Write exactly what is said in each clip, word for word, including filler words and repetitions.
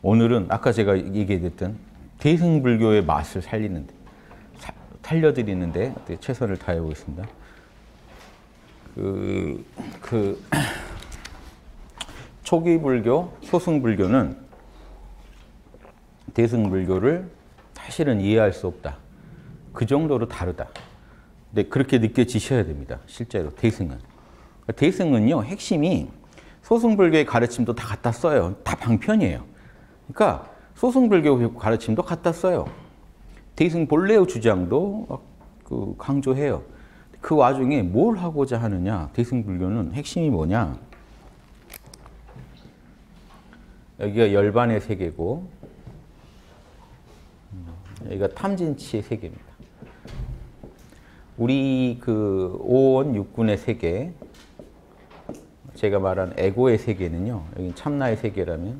오늘은 아까 제가 얘기했던 대승불교의 맛을 살리는데, 사, 살려드리는데 최선을 다해 보겠습니다. 그, 그 초기 불교, 소승불교는 대승불교를 사실은 이해할 수 없다. 그 정도로 다르다. 근데 그렇게 느껴지셔야 됩니다. 실제로 대승은. 대승은요, 핵심이 소승불교의 가르침도 다 갖다 써요. 다 방편이에요. 그러니까 소승불교 가르침도 갖다 써요. 대승 본래의 주장도 그 강조해요. 그 와중에 뭘 하고자 하느냐? 대승불교는 핵심이 뭐냐? 여기가 열반의 세계고, 여기가 탐진치의 세계입니다. 우리 그 오원 육군의 세계, 제가 말한 에고의 세계는요, 여기 참나의 세계라면,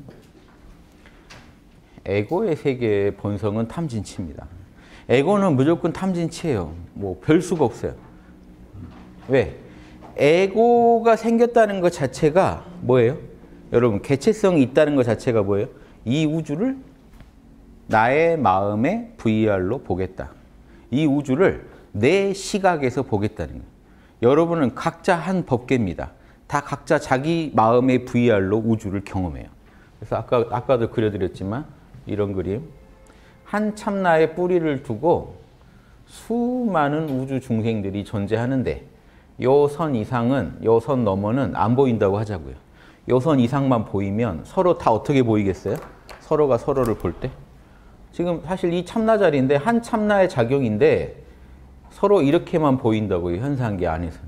에고의 세계의 본성은 탐진치입니다. 에고는 무조건 탐진치예요. 뭐 별 수가 없어요. 왜? 에고가 생겼다는 것 자체가 뭐예요? 여러분, 개체성이 있다는 것 자체가 뭐예요? 이 우주를 나의 마음의 브이알로 보겠다. 이 우주를 내 시각에서 보겠다는 거예요. 여러분은 각자 한 법계입니다. 다 각자 자기 마음의 브이알로 우주를 경험해요. 그래서 아까, 아까도 그려드렸지만 이런 그림. 한 참나의 뿌리를 두고 수많은 우주 중생들이 존재하는데 요 선 이상은, 요 선 너머는 안 보인다고 하자고요. 요 선 이상만 보이면 서로 다 어떻게 보이겠어요? 서로가 서로를 볼 때? 지금 사실 이 참나 자리인데 한 참나의 작용인데 서로 이렇게만 보인다고요. 현상계 안에서는.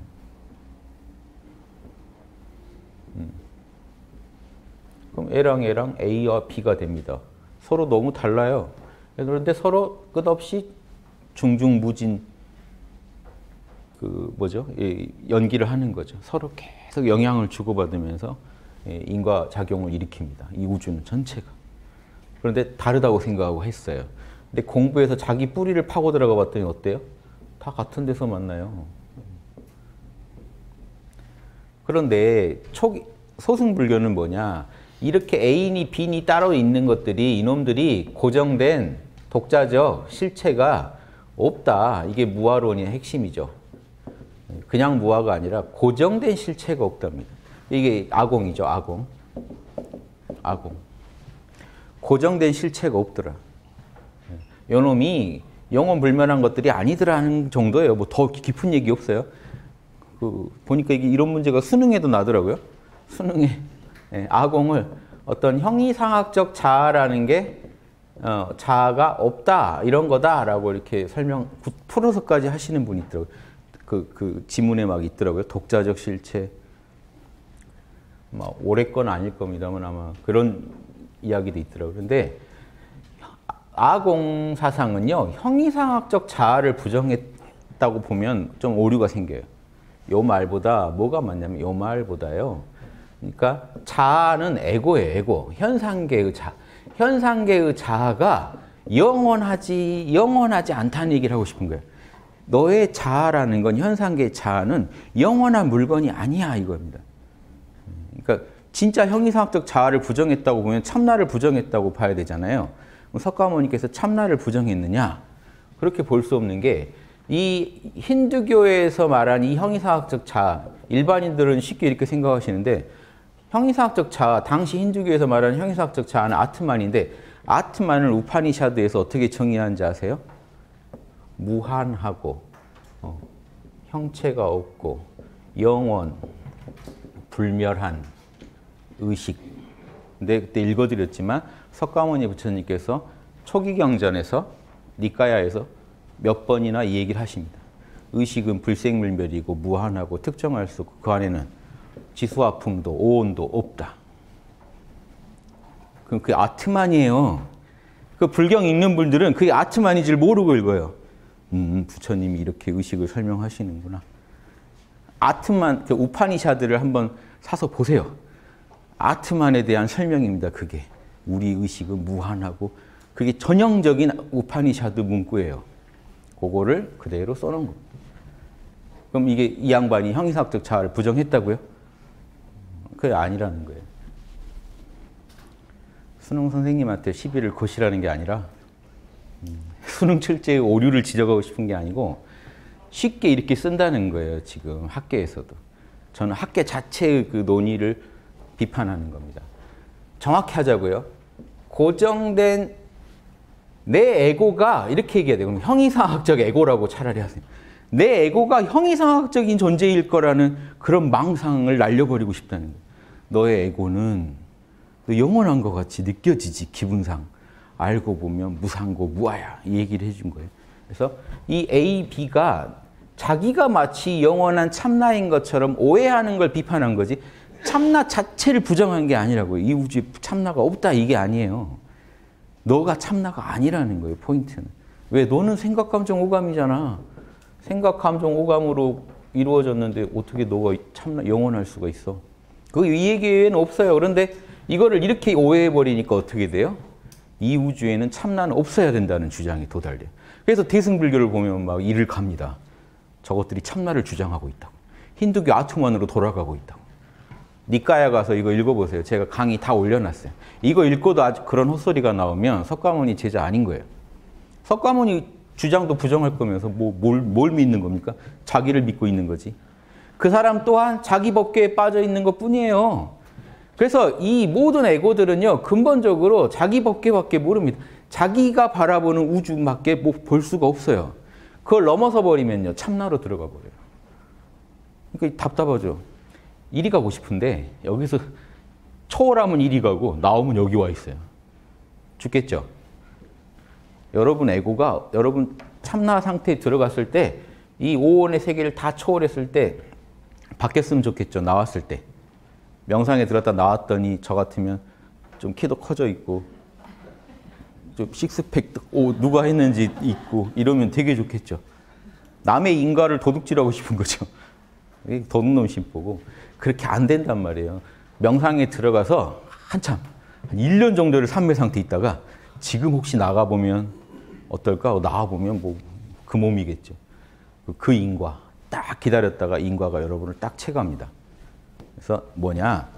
음. 그럼 A랑 A랑 A와 B가 됩니다. 서로 너무 달라요. 그런데 서로 끝없이 중중무진 그 뭐죠? 연기를 하는 거죠. 서로 계속 영향을 주고받으면서 인과작용을 일으킵니다. 이 우주는 전체가. 그런데 다르다고 생각하고 했어요. 근데 공부해서 자기 뿌리를 파고 들어가 봤더니 어때요? 다 같은 데서 만나요. 그런데 초기, 소승불교는 뭐냐? 이렇게 A인이 B인이 따로 있는 것들이, 이놈들이 고정된 독자적 실체가 없다. 이게 무아론의 핵심이죠. 그냥 무아가 아니라 고정된 실체가 없답니다. 이게 아공이죠, 아공. 아공. 고정된 실체가 없더라. 요놈이 영원불멸한 것들이 아니더라는 정도예요. 뭐 더 깊은 얘기 없어요. 그 보니까 이게 이런 문제가 수능에도 나더라고요. 수능에 예, 아공을 어떤 형이상학적 자아라는 게 어, 자아가 없다 이런 거다라고 이렇게 설명 풀어서까지 하시는 분이 있더라고요. 그, 그 지문에 막 있더라고요. 독자적 실체. 막 올해 건 아닐 겁니다만 아마 그런 이야기도 있더라고요. 그런데 아공 사상은요, 형이상학적 자아를 부정했다고 보면 좀 오류가 생겨요. 요 말보다 뭐가 맞냐면 요 말보다요. 그러니까 자아는 에고예요, 에고. 현상계의 자. 현상계의 자아가 영원하지, 영원하지 않다는 얘기를 하고 싶은 거예요. 너의 자아라는 건, 현상계의 자아는 영원한 물건이 아니야, 이겁니다. 그러니까 진짜 형이상학적 자아를 부정했다고 보면 참나를 부정했다고 봐야 되잖아요. 석가모니께서 참나를 부정했느냐? 그렇게 볼 수 없는 게, 이 힌두교에서 말한 이 형이상학적 자아, 일반인들은 쉽게 이렇게 생각하시는데, 형이상학적 자아, 당시 힌두교에서 말하는 형이상학적 자아는 아트만인데, 아트만을 우파니샤드에서 어떻게 정의하는지 아세요? 무한하고, 어, 형체가 없고, 영원, 불멸한 의식. 근데 그때 읽어드렸지만, 석가모니 부처님께서 초기경전에서, 니까야에서 몇 번이나 이 얘기를 하십니다. 의식은 불생물멸이고 무한하고 특정할 수 없고 그 안에는 지수화풍도 오온도 없다. 그럼 그게 아트만이에요. 그 불경 읽는 분들은 그게 아트만인 줄 모르고 읽어요. 음, 부처님이 이렇게 의식을 설명하시는구나. 아트만, 그 우파니샤드를 한번 사서 보세요. 아트만에 대한 설명입니다. 그게. 우리 의식은 무한하고 그게 전형적인 우파니샤드 문구예요. 그거를 그대로 써놓은 겁니다. 그럼 이게 이 양반이 형이상학적 자아를 부정했다고요? 그게 아니라는 거예요. 수능 선생님한테 시비를 거시라는 게 아니라 수능 출제의 오류를 지적하고 싶은 게 아니고 쉽게 이렇게 쓴다는 거예요. 지금 학계에서도. 저는 학계 자체의 그 논의를 비판하는 겁니다. 정확히 하자고요. 고정된 내 에고가 이렇게 얘기해야 돼요. 그럼 형이상학적 에고라고 차라리 하세요. 내 에고가 형이상학적인 존재일 거라는 그런 망상을 날려버리고 싶다는 거예요. 너의 에고는 너 영원한 것 같이 느껴지지, 기분상. 알고 보면 무상고 무아야. 이 얘기를 해준 거예요. 그래서 이 A, B가 자기가 마치 영원한 참나인 것처럼 오해하는 걸 비판한 거지 참나 자체를 부정한 게 아니라고요. 이 우주에 참나가 없다 이게 아니에요. 너가 참나가 아니라는 거예요. 포인트는. 왜? 너는 생각, 감정, 오감이잖아. 생각, 감정, 오감으로 이루어졌는데 어떻게 너가 참나 영원할 수가 있어? 그 이 얘기에는 없어요. 그런데 이거를 이렇게 오해해버리니까 어떻게 돼요? 이 우주에는 참나는 없어야 된다는 주장이 도달돼요. 그래서 대승불교를 보면 막 이를 갑니다. 저것들이 참나를 주장하고 있다고. 힌두교 아투만으로 돌아가고 있다고. 니까야 가서 이거 읽어보세요. 제가 강의 다 올려놨어요. 이거 읽고도 아직 그런 헛소리가 나오면 석가모니 제자 아닌 거예요. 석가모니 주장도 부정할 거면서 뭐, 뭘, 뭘 믿는 겁니까? 자기를 믿고 있는 거지. 그 사람 또한 자기 법계에 빠져 있는 것 뿐이에요. 그래서 이 모든 에고들은요, 근본적으로 자기 법계밖에 모릅니다. 자기가 바라보는 우주밖에 뭐 볼 수가 없어요. 그걸 넘어서 버리면요, 참나로 들어가 버려요. 그러니까 답답하죠. 이리 가고 싶은데 여기서 초월하면 이리 가고 나오면 여기 와 있어요. 죽겠죠? 여러분 에고가 여러분 참나 상태에 들어갔을 때 이 오원의 세계를 다 초월했을 때 바뀌었으면 좋겠죠. 나왔을 때. 명상에 들었다 나왔더니 저 같으면 좀 키도 커져 있고 좀 식스팩도 오, 누가 했는지 있고 이러면 되게 좋겠죠. 남의 인과를 도둑질하고 싶은 거죠. 도둑놈 심보고. 그렇게 안 된단 말이에요. 명상에 들어가서 한참 한 일 년 정도를 삼매 상태에 있다가 지금 혹시 나가보면 어떨까? 나와보면 뭐 그 몸이겠죠. 그 인과 딱 기다렸다가 인과가 여러분을 딱 채갑니다. 그래서 뭐냐?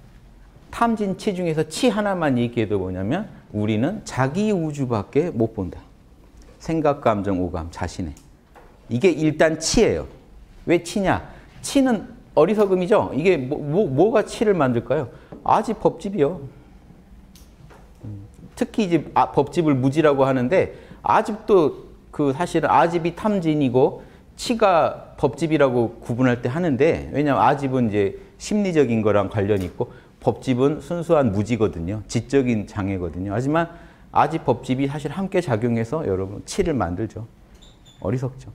탐진치 중에서 치 하나만 얘기해도 뭐냐면 우리는 자기 우주밖에 못 본다. 생각, 감정, 오감, 자신의. 이게 일단 치예요. 왜 치냐? 치는 어리석음이죠. 이게 뭐, 뭐, 뭐가 치를 만들까요? 아집 법집이요. 특히 이제 아, 법집을 무지라고 하는데 아집도 그 사실은 아집이 탐진이고 치가 법집이라고 구분할 때 하는데 왜냐하면 아집은 이제 심리적인 거랑 관련이 있고 법집은 순수한 무지거든요. 지적인 장애거든요. 하지만 아집 법집이 사실 함께 작용해서 여러분 치를 만들죠. 어리석죠.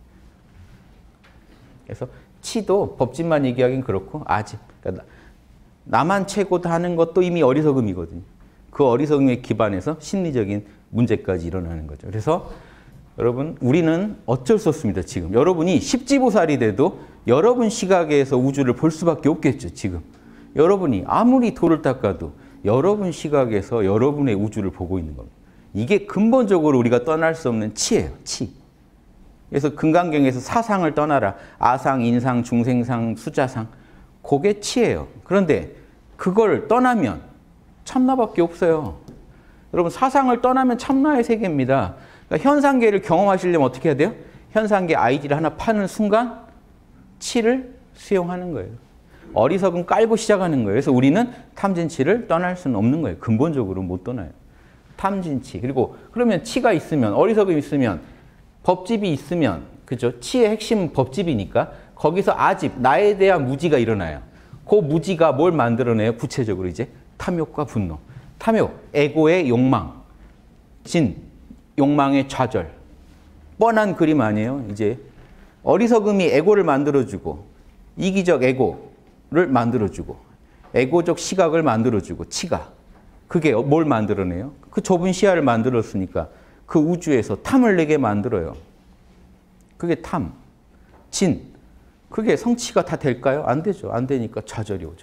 그래서 치도 법집만 얘기하긴 그렇고 아집. 그러니까 나만 최고다 하는 것도 이미 어리석음이거든요. 그 어리석음에 기반해서 심리적인 문제까지 일어나는 거죠. 그래서 여러분 우리는 어쩔 수 없습니다. 지금 여러분이 십지보살이 돼도 여러분 시각에서 우주를 볼 수밖에 없겠죠. 지금 여러분이 아무리 돌을 닦아도 여러분 시각에서 여러분의 우주를 보고 있는 겁니다. 이게 근본적으로 우리가 떠날 수 없는 치예요. 치. 그래서 금강경에서 사상을 떠나라. 아상, 인상, 중생상, 수자상. 그게 치예요. 그런데 그걸 떠나면 참나밖에 없어요. 여러분 사상을 떠나면 참나의 세계입니다. 그러니까 현상계를 경험하시려면 어떻게 해야 돼요? 현상계 아이디를 하나 파는 순간 치를 수용하는 거예요. 어리석음 깔고 시작하는 거예요. 그래서 우리는 탐진치를 떠날 수는 없는 거예요. 근본적으로 못 떠나요. 탐진치. 그리고 그러면 치가 있으면 어리석음이 있으면 법집이 있으면 그죠? 치의 핵심은 법집이니까 거기서 아집, 나에 대한 무지가 일어나요. 그 무지가 뭘 만들어내요? 구체적으로 이제 탐욕과 분노. 탐욕, 에고의 욕망. 진, 욕망의 좌절. 뻔한 그림 아니에요? 이제 어리석음이 에고를 만들어주고 이기적 에고를 만들어주고 에고적 시각을 만들어주고 치가 그게 뭘 만들어내요? 그 좁은 시야를 만들었으니까 그 우주에서 탐을 내게 만들어요. 그게 탐. 진. 그게 성취가 다 될까요? 안 되죠. 안 되니까 좌절이 오죠.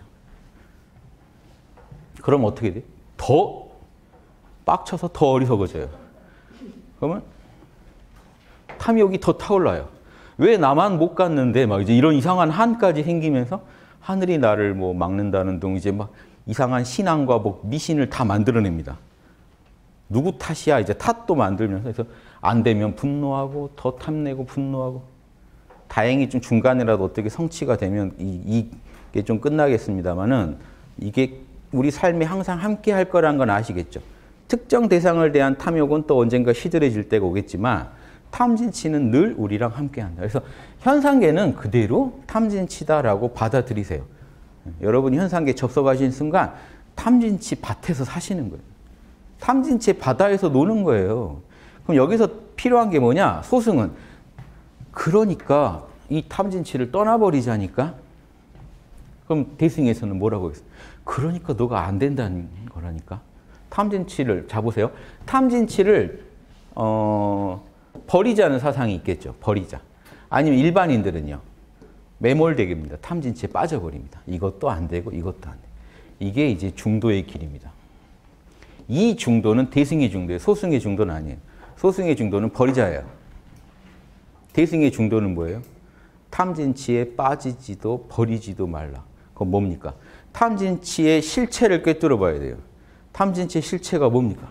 그럼 어떻게 돼? 더 빡쳐서 더 어리석어져요. 그러면 탐욕이 더 타올라요. 왜 나만 못 갔는데 막 이제 이런 이상한 한까지 생기면서 하늘이 나를 뭐 막는다는 둥 이제 막 이상한 신앙과 뭐 미신을 다 만들어냅니다. 누구 탓이야? 이제 탓도 만들면서 그래서 안 되면 분노하고 더 탐내고 분노하고 다행히 좀 중간이라도 어떻게 성취가 되면 이, 이게 좀 끝나겠습니다만은 이게 우리 삶에 항상 함께 할 거란 건 아시겠죠? 특정 대상을 대한 탐욕은 또 언젠가 시들해질 때가 오겠지만 탐진치는 늘 우리랑 함께 한다. 그래서 현상계는 그대로 탐진치다라고 받아들이세요. 여러분이 현상계 접속하신 순간 탐진치 밭에서 사시는 거예요. 탐진치 바다에서 노는 거예요. 그럼 여기서 필요한 게 뭐냐? 소승은 그러니까 이 탐진치를 떠나버리자니까. 그럼 대승에서는 뭐라고 했어요? 그러니까 너가 안 된다는 거라니까. 탐진치를 잡으세요. 탐진치를 어, 버리자는 사상이 있겠죠. 버리자. 아니면 일반인들은요. 매몰되게입니다. 탐진치에 빠져버립니다. 이것도 안 되고 이것도 안 돼. 이게 이제 중도의 길입니다. 이 중도는 대승의 중도예요. 소승의 중도는 아니에요. 소승의 중도는 버리자예요. 대승의 중도는 뭐예요? 탐진치에 빠지지도 버리지도 말라. 그건 뭡니까? 탐진치의 실체를 꿰뚫어 봐야 돼요. 탐진치의 실체가 뭡니까?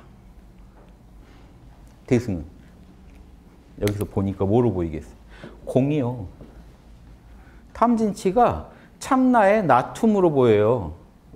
대승은. 여기서 보니까 뭐로 보이겠어요? 공이요. 탐진치가 참나의 나툼으로 보여요.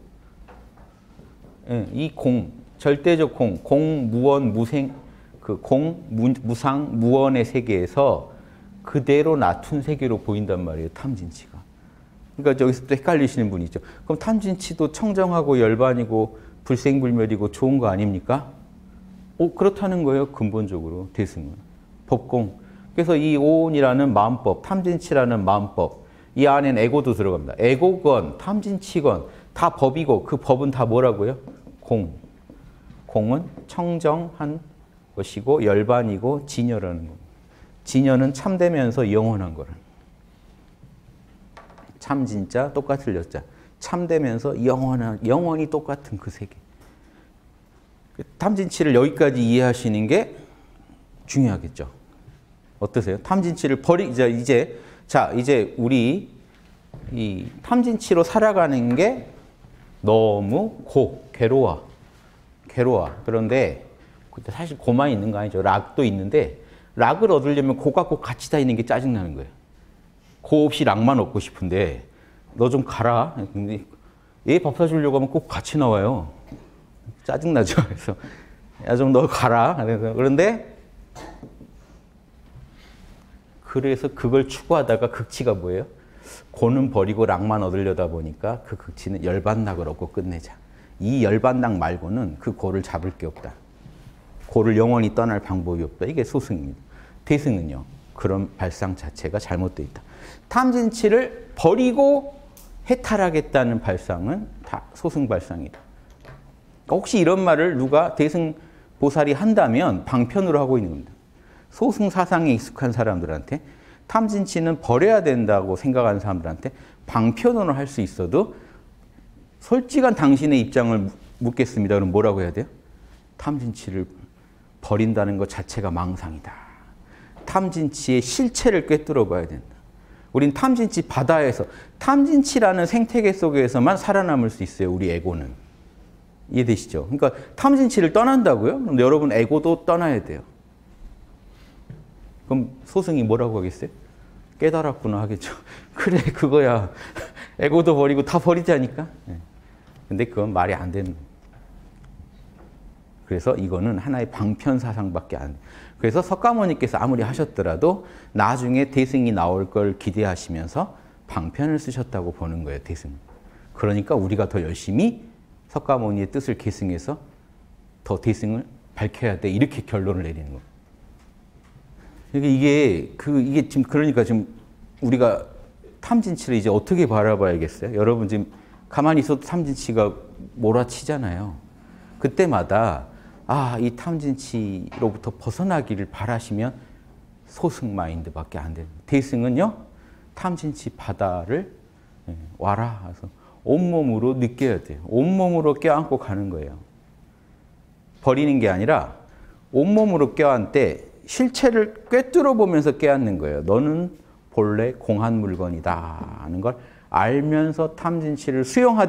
예, 이 공, 절대적 공, 공, 무원, 무생, 그 공, 무, 무상, 무원의 세계에서 그대로 나툰 세계로 보인단 말이에요, 탐진치가. 그러니까 여기서 또 헷갈리시는 분이 있죠. 그럼 탐진치도 청정하고 열반이고 불생불멸이고 좋은 거 아닙니까? 오, 그렇다는 거예요, 근본적으로, 대승은. 법공. 그래서 이 오온이라는 마음법, 탐진치라는 마음법, 이 안에는 에고도 들어갑니다. 에고건, 탐진치건 다 법이고 그 법은 다 뭐라고요? 공. 공은 청정한 것이고 열반이고 진여라는 겁니다. 진여는 참되면서 영원한 거라. 참 진짜 똑같을 여자. 참되면서 영원한 영원히 똑같은 그 세계. 탐진치를 여기까지 이해하시는 게 중요하겠죠. 어떠세요? 탐진치를 버리 이제 이제 자 이제 우리 이 탐진치로 살아가는 게 너무 고 괴로워 괴로워. 그런데 사실 고만 있는 거 아니죠. 락도 있는데 락을 얻으려면 고가 꼭 같이 다니는 게 짜증나는 거예요. 고 없이 락만 얻고 싶은데 너 좀 가라. 근데 얘 밥 사주려고 하면 꼭 같이 나와요. 짜증나죠. 그래서 야 좀 너 가라. 그래서 그런데 그래서 그걸 추구하다가 극치가 뭐예요? 고는 버리고 락만 얻으려다 보니까 그 극치는 열반락을 얻고 끝내자. 이 열반락 말고는 그 고를 잡을 게 없다. 고를 영원히 떠날 방법이 없다. 이게 소승입니다. 대승은요. 그런 발상 자체가 잘못되어 있다. 탐진치를 버리고 해탈하겠다는 발상은 다 소승 발상이다. 혹시 이런 말을 누가 대승 보살이 한다면 방편으로 하고 있는 겁니다. 소승 사상에 익숙한 사람들한테 탐진치는 버려야 된다고 생각하는 사람들한테 방편으로 할 수 있어도 솔직한 당신의 입장을 묻겠습니다. 그럼 뭐라고 해야 돼요? 탐진치를 버린다는 것 자체가 망상이다. 탐진치의 실체를 꿰뚫어 봐야 된다. 우린 탐진치 바다에서 탐진치라는 생태계 속에서만 살아남을 수 있어요. 우리 에고는. 이해되시죠? 그러니까 탐진치를 떠난다고요? 그럼 여러분 에고도 떠나야 돼요. 그럼 소승이 뭐라고 하겠어요? 깨달았구나 하겠죠. 그래 그거야. 에고도 버리고 다 버리자니까. 근데 그건 말이 안 되는 거예요. 그래서 이거는 하나의 방편 사상밖에 안 돼요. 그래서 석가모니께서 아무리 하셨더라도 나중에 대승이 나올 걸 기대하시면서 방편을 쓰셨다고 보는 거예요. 대승. 그러니까 우리가 더 열심히 석가모니의 뜻을 계승해서 더 대승을 밝혀야 돼. 이렇게 결론을 내리는 거예요. 이게 그 이게 지금 그러니까 지금 우리가 탐진치를 이제 어떻게 바라봐야겠어요? 여러분 지금 가만히 있어도 탐진치가 몰아치잖아요. 그때마다 아, 이 탐진치로부터 벗어나기를 바라시면 소승 마인드밖에 안 됩니다. 대승은요, 탐진치 바다를 와라. 그래서 온몸으로 느껴야 돼요. 온몸으로 껴안고 가는 거예요. 버리는 게 아니라 온몸으로 껴안되 실체를 꿰뚫어 보면서 깨닫는 거예요. 너는 본래 공한 물건이다 하는 걸 알면서 탐진치를 수용하되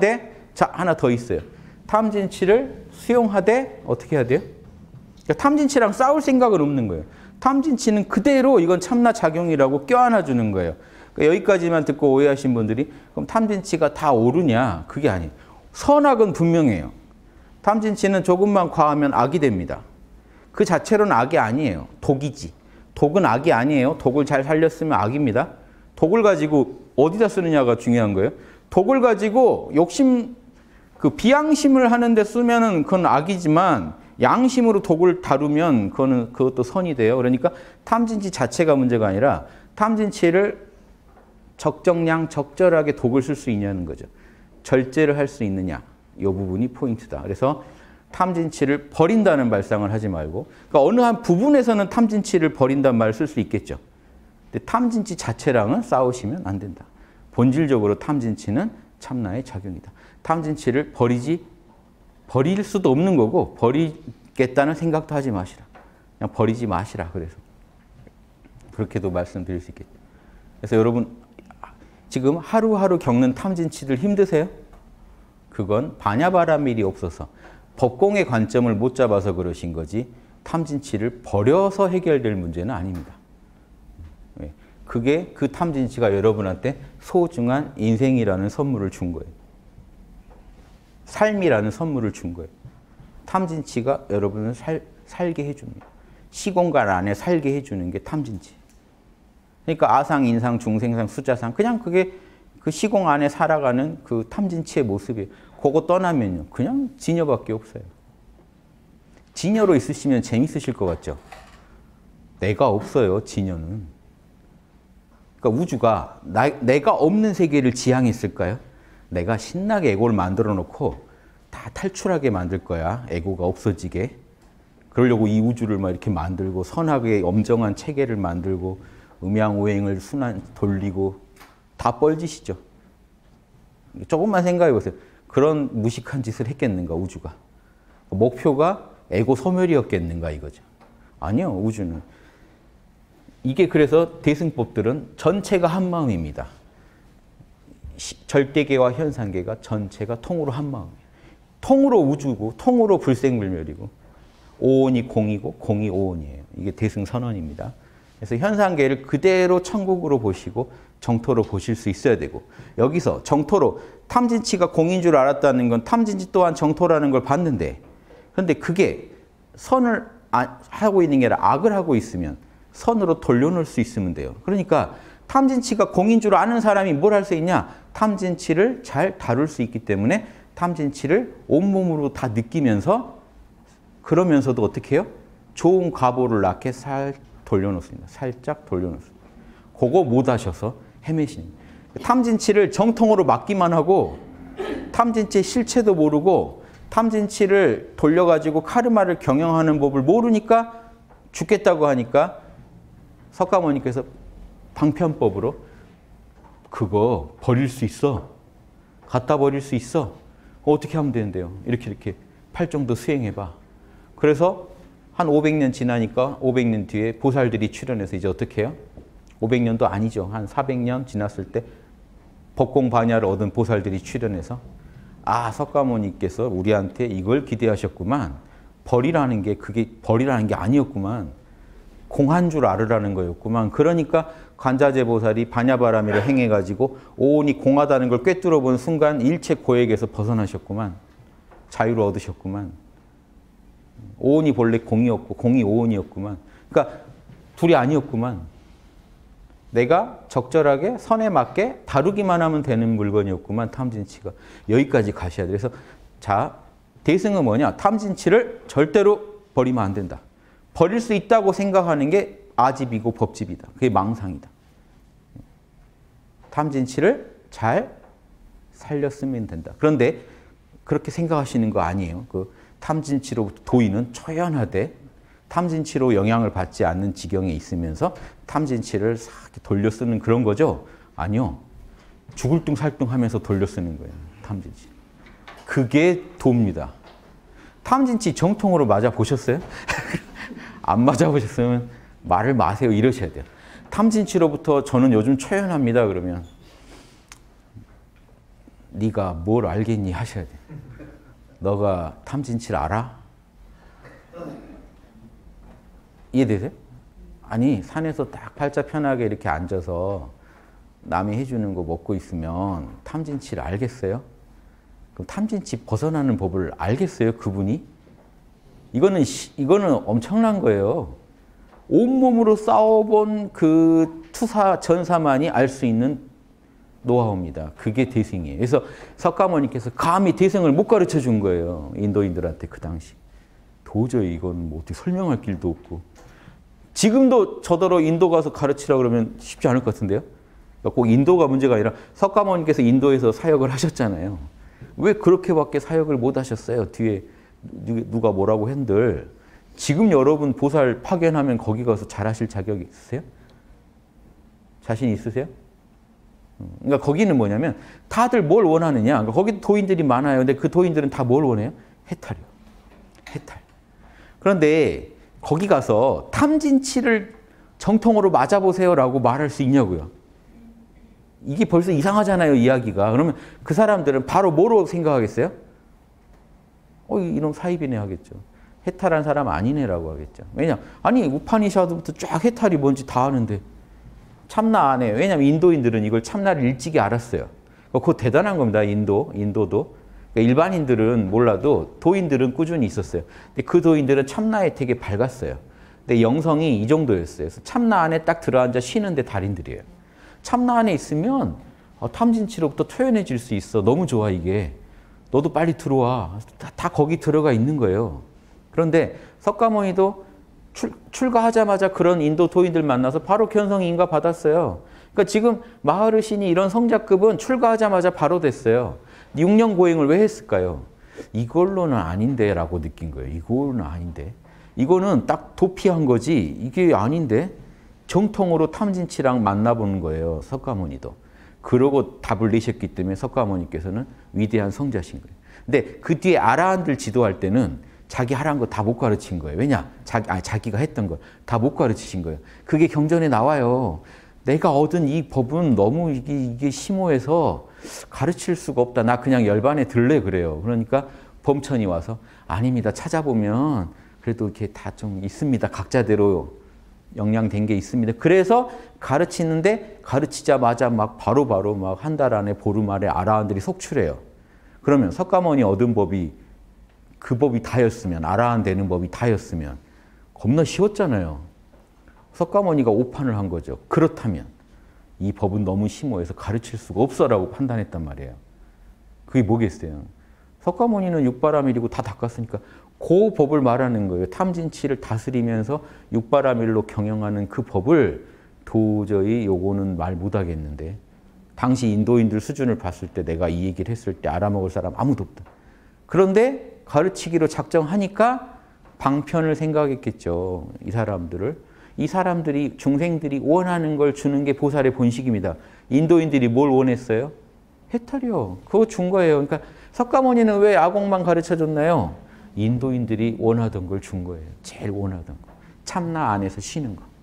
자, 하나 더 있어요. 탐진치를 수용하되 어떻게 해야 돼요? 그러니까 탐진치랑 싸울 생각은 없는 거예요. 탐진치는 그대로 이건 참나 작용이라고 껴안아 주는 거예요. 그러니까 여기까지만 듣고 오해하신 분들이 그럼 탐진치가 다 옳으냐? 그게 아니에요. 선악은 분명해요. 탐진치는 조금만 과하면 악이 됩니다. 그 자체로는 악이 아니에요. 독이지. 독은 악이 아니에요. 독을 잘 살렸으면 악입니다. 독을 가지고 어디다 쓰느냐가 중요한 거예요. 독을 가지고 욕심, 그 비양심을 하는데 쓰면은 그건 악이지만 양심으로 독을 다루면 그거는 그것도 선이 돼요. 그러니까 탐진치 자체가 문제가 아니라 탐진치를 적정량, 적절하게 독을 쓸 수 있냐는 거죠. 절제를 할 수 있느냐. 이 부분이 포인트다. 그래서 탐진치를 버린다는 발상을 하지 말고, 그러니까 어느 한 부분에서는 탐진치를 버린다는 말을 쓸 수 있겠죠. 근데 탐진치 자체랑은 싸우시면 안 된다. 본질적으로 탐진치는 참나의 작용이다. 탐진치를 버리지, 버릴 수도 없는 거고, 버리겠다는 생각도 하지 마시라. 그냥 버리지 마시라. 그래서. 그렇게도 말씀드릴 수 있겠죠. 그래서 여러분, 지금 하루하루 겪는 탐진치들 힘드세요? 그건 반야바라밀이 없어서 법공의 관점을 못 잡아서 그러신 거지 탐진치를 버려서 해결될 문제는 아닙니다. 그게 그 탐진치가 여러분한테 소중한 인생이라는 선물을 준 거예요. 삶이라는 선물을 준 거예요. 탐진치가 여러분을 살, 살게 해줍니다. 시공간 안에 살게 해주는 게 탐진치. 그러니까 아상, 인상, 중생상, 수자상 그냥 그게 그 시공 안에 살아가는 그 탐진치의 모습이에요. 그거 떠나면요. 그냥 진여밖에 없어요. 진여로 있으시면 재밌으실 것 같죠? 내가 없어요. 진여는. 그러니까 우주가 나, 내가 없는 세계를 지향했을까요? 내가 신나게 에고를 만들어 놓고 다 탈출하게 만들 거야. 에고가 없어지게. 그러려고 이 우주를 막 이렇게 만들고 선악의 엄정한 체계를 만들고 음양오행을 순환 돌리고 다 뻘짓이죠. 조금만 생각해 보세요. 그런 무식한 짓을 했겠는가 우주가. 목표가 에고 소멸이었겠는가 이거죠. 아니요. 우주는. 이게 그래서 대승법들은 전체가 한 마음입니다. 절대계와 현상계가 전체가 통으로 한 마음이에요. 통으로 우주고 통으로 불생불멸이고 오온이 공이고 공이 오온이에요. 이게 대승선언입니다. 그래서 현상계를 그대로 천국으로 보시고 정토로 보실 수 있어야 되고 여기서 정토로 탐진치가 공인 줄 알았다는 건 탐진치 또한 정토라는 걸 봤는데 그런데 그게 선을 하고 있는 게 아니라 악을 하고 있으면 선으로 돌려놓을 수 있으면 돼요. 그러니까 탐진치가 공인 줄 아는 사람이 뭘 할 수 있냐? 탐진치를 잘 다룰 수 있기 때문에 탐진치를 온몸으로 다 느끼면서 그러면서도 어떻게 해요? 좋은 과보를 낳게 살 돌려놓습니다. 살짝 돌려놓습니다. 그거 못 하셔서 헤매시는 거예요. 탐진치를 정통으로 맡기만 하고 탐진치의 실체도 모르고 탐진치를 돌려가지고 카르마를 경영하는 법을 모르니까 죽겠다고 하니까 석가모니께서 방편법으로 그거 버릴 수 있어. 갖다 버릴 수 있어. 어떻게 하면 되는데요? 이렇게 이렇게 팔정도 수행해봐. 그래서 한 오백 년 지나니까 오백 년 뒤에 보살들이 출현해서 이제 어떻게 해요? 오백 년도 아니죠. 한 사백 년 지났을 때 법공반야를 얻은 보살들이 출현해서 아, 석가모니께서 우리한테 이걸 기대하셨구만. 벌이라는 게 그게 벌이라는 게 아니었구만. 공한 줄 알으라는 거였구만. 그러니까 관자재 보살이 반야바라밀을 행해가지고 오온이 공하다는 걸 꿰뚫어 본 순간 일체 고액에서 벗어나셨구만. 자유를 얻으셨구만. 오온이 본래 공이었고 공이 오온이었구만. 그러니까 둘이 아니었구만. 내가 적절하게 선에 맞게 다루기만 하면 되는 물건이었구만. 탐진치가. 여기까지 가셔야 돼. 그래서 자, 대승은 뭐냐? 탐진치를 절대로 버리면 안 된다. 버릴 수 있다고 생각하는 게 아집이고 법집이다. 그게 망상이다. 탐진치를 잘 살렸으면 된다. 그런데 그렇게 생각하시는 거 아니에요. 그 탐진치로부터 도인은 초연하되 탐진치로 영향을 받지 않는 지경에 있으면서 탐진치를 싹 돌려 쓰는 그런 거죠? 아니요. 죽을 둥 살 둥 하면서 돌려 쓰는 거예요. 탐진치. 그게 도입니다. 탐진치 정통으로 맞아보셨어요? 안 맞아보셨으면 말을 마세요. 이러셔야 돼요. 탐진치로부터 저는 요즘 초연합니다. 그러면 네가 뭘 알겠니 하셔야 돼. 너가 탐진치를 알아? 이해되세요? 아니 산에서 딱 팔자 편하게 이렇게 앉아서 남이 해주는 거 먹고 있으면 탐진치를 알겠어요? 그럼 탐진치 벗어나는 법을 알겠어요? 그분이? 이거는 이거는 엄청난 거예요. 온몸으로 싸워본 그 투사 전사만이 알 수 있는 노하우입니다. 그게 대승이에요. 그래서 석가모니께서 감히 대승을 못 가르쳐 준 거예요. 인도인들한테 그 당시. 도저히 이건 뭐 어떻게 설명할 길도 없고. 지금도 저더러 인도 가서 가르치라 그러면 쉽지 않을 것 같은데요. 꼭 인도가 문제가 아니라 석가모니께서 인도에서 사역을 하셨잖아요. 왜 그렇게밖에 사역을 못 하셨어요? 뒤에 누가 뭐라고 한들. 지금 여러분 보살 파견하면 거기 가서 잘하실 자격이 있으세요? 자신 있으세요? 그러니까 거기는 뭐냐면 다들 뭘 원하느냐. 그러니까 거기 도인들이 많아요. 근데 그 도인들은 다 뭘 원해요? 해탈이요. 해탈. 그런데 거기 가서 탐진치를 정통으로 맞아보세요라고 말할 수 있냐고요. 이게 벌써 이상하잖아요, 이야기가. 그러면 그 사람들은 바로 뭐로 생각하겠어요? 어, 이놈 사이비네 하겠죠. 해탈한 사람 아니네라고 하겠죠. 왜냐? 아니, 우파니샤드부터 쫙 해탈이 뭔지 다 아는데 참나 안 해요. 왜냐하면 인도인들은 이걸 참나를 일찍이 알았어요. 그거 대단한 겁니다, 인도, 인도도. 그러니까 일반인들은 몰라도 도인들은 꾸준히 있었어요. 근데 그 도인들은 참나에 되게 밝았어요. 근데 영성이 이 정도였어요. 그래서 참나 안에 딱 들어앉아 쉬는데 달인들이에요. 참나 안에 있으면 어, 탐진치로부터 퇴연해질 수 있어. 너무 좋아 이게. 너도 빨리 들어와. 다, 다 거기 들어가 있는 거예요. 그런데 석가모니도 출, 출가하자마자 그런 인도 도인들 만나서 바로 견성인가 받았어요. 그러니까 지금 마하르시니 이런 성자급은 출가하자마자 바로 됐어요. 육 년 고행을 왜 했을까요? 이걸로는 아닌데 라고 느낀 거예요. 이거는 아닌데. 이거는 딱 도피한 거지 이게 아닌데. 정통으로 탐진치랑 만나보는 거예요. 석가모니도. 그러고 답을 내셨기 때문에 석가모니께서는 위대한 성자신 거예요. 근데 그 뒤에 아라한들 지도할 때는 자기 하라는 거 다 못 가르친 거예요. 왜냐? 자기, 아니, 자기가 했던 거 다 못 가르치신 거예요. 그게 경전에 나와요. 내가 얻은 이 법은 너무 이게, 이게 심오해서 가르칠 수가 없다. 나 그냥 열반에 들래 그래요. 그러니까 범천이 와서 아닙니다. 찾아보면 그래도 이렇게 다 좀 있습니다. 각자대로 영양된 게 있습니다. 그래서 가르치는데 가르치자마자 막 바로바로 막 한 달 안에 보름 안에 아라한들이 속출해요. 그러면 석가모니 얻은 법이 그 법이 다였으면 아라한 되는 법이 다였으면 겁나 쉬웠잖아요. 석가모니가 오판을 한 거죠. 그렇다면 이 법은 너무 심오해서 가르칠 수가 없어라고 판단했단 말이에요. 그게 뭐겠어요? 석가모니는 육바라밀이고 다 닦았으니까 그 법을 말하는 거예요. 탐진치를 다스리면서 육바라밀로 경영하는 그 법을 도저히 요거는 말 못하겠는데 당시 인도인들 수준을 봤을 때 내가 이 얘기를 했을 때 알아먹을 사람 아무도 없다. 그런데 가르치기로 작정하니까 방편을 생각했겠죠. 이 사람들을. 이 사람들이 중생들이 원하는 걸 주는 게 보살의 본식입니다. 인도인들이 뭘 원했어요? 해탈이요. 그거 준 거예요. 그러니까 석가모니는 왜 아공만 가르쳐줬나요? 인도인들이 원하던 걸 준 거예요. 제일 원하던 거. 참나 안에서 쉬는 거.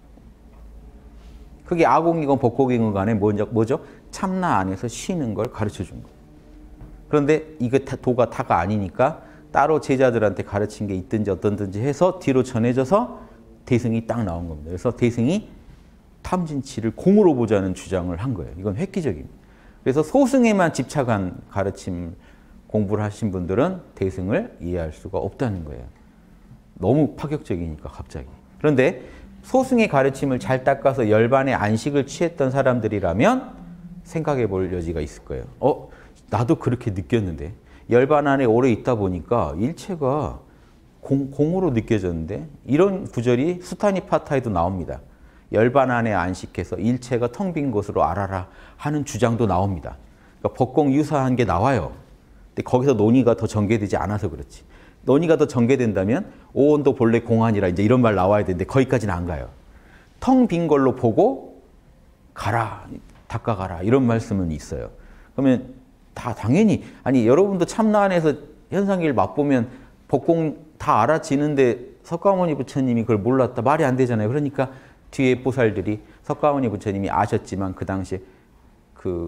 그게 아공이건 법곡이건 간에 뭐죠? 참나 안에서 쉬는 걸 가르쳐 준 거. 그런데 이게 도가 다가 아니니까 따로 제자들한테 가르친 게 있든지 어떤든지 해서 뒤로 전해져서 대승이 딱 나온 겁니다. 그래서 대승이 탐진치를 공으로 보자는 주장을 한 거예요. 이건 획기적입니다. 그래서 소승에만 집착한 가르침 공부를 하신 분들은 대승을 이해할 수가 없다는 거예요. 너무 파격적이니까 갑자기. 그런데 소승의 가르침을 잘 닦아서 열반의 안식을 취했던 사람들이라면 생각해 볼 여지가 있을 거예요. 어, 나도 그렇게 느꼈는데 열반 안에 오래 있다 보니까 일체가 공, 공으로 느껴졌는데 이런 구절이 수타니파타에도 나옵니다. 열반 안에 안식해서 일체가 텅 빈 것으로 알아라 하는 주장도 나옵니다. 그러니까 법공 유사한 게 나와요. 근데 거기서 논의가 더 전개되지 않아서 그렇지. 논의가 더 전개된다면 오온도 본래 공안이라 이제 이런 말 나와야 되는데 거기까지는 안 가요. 텅 빈 걸로 보고 가라, 닦아가라 이런 말씀은 있어요. 그러면 다 당연히 아니 여러분도 참나 안에서 현상기를 맛보면 법공 다 알아지는데 석가모니 부처님이 그걸 몰랐다 말이 안 되잖아요. 그러니까 뒤에 보살들이 석가모니 부처님이 아셨지만 그 당시에 그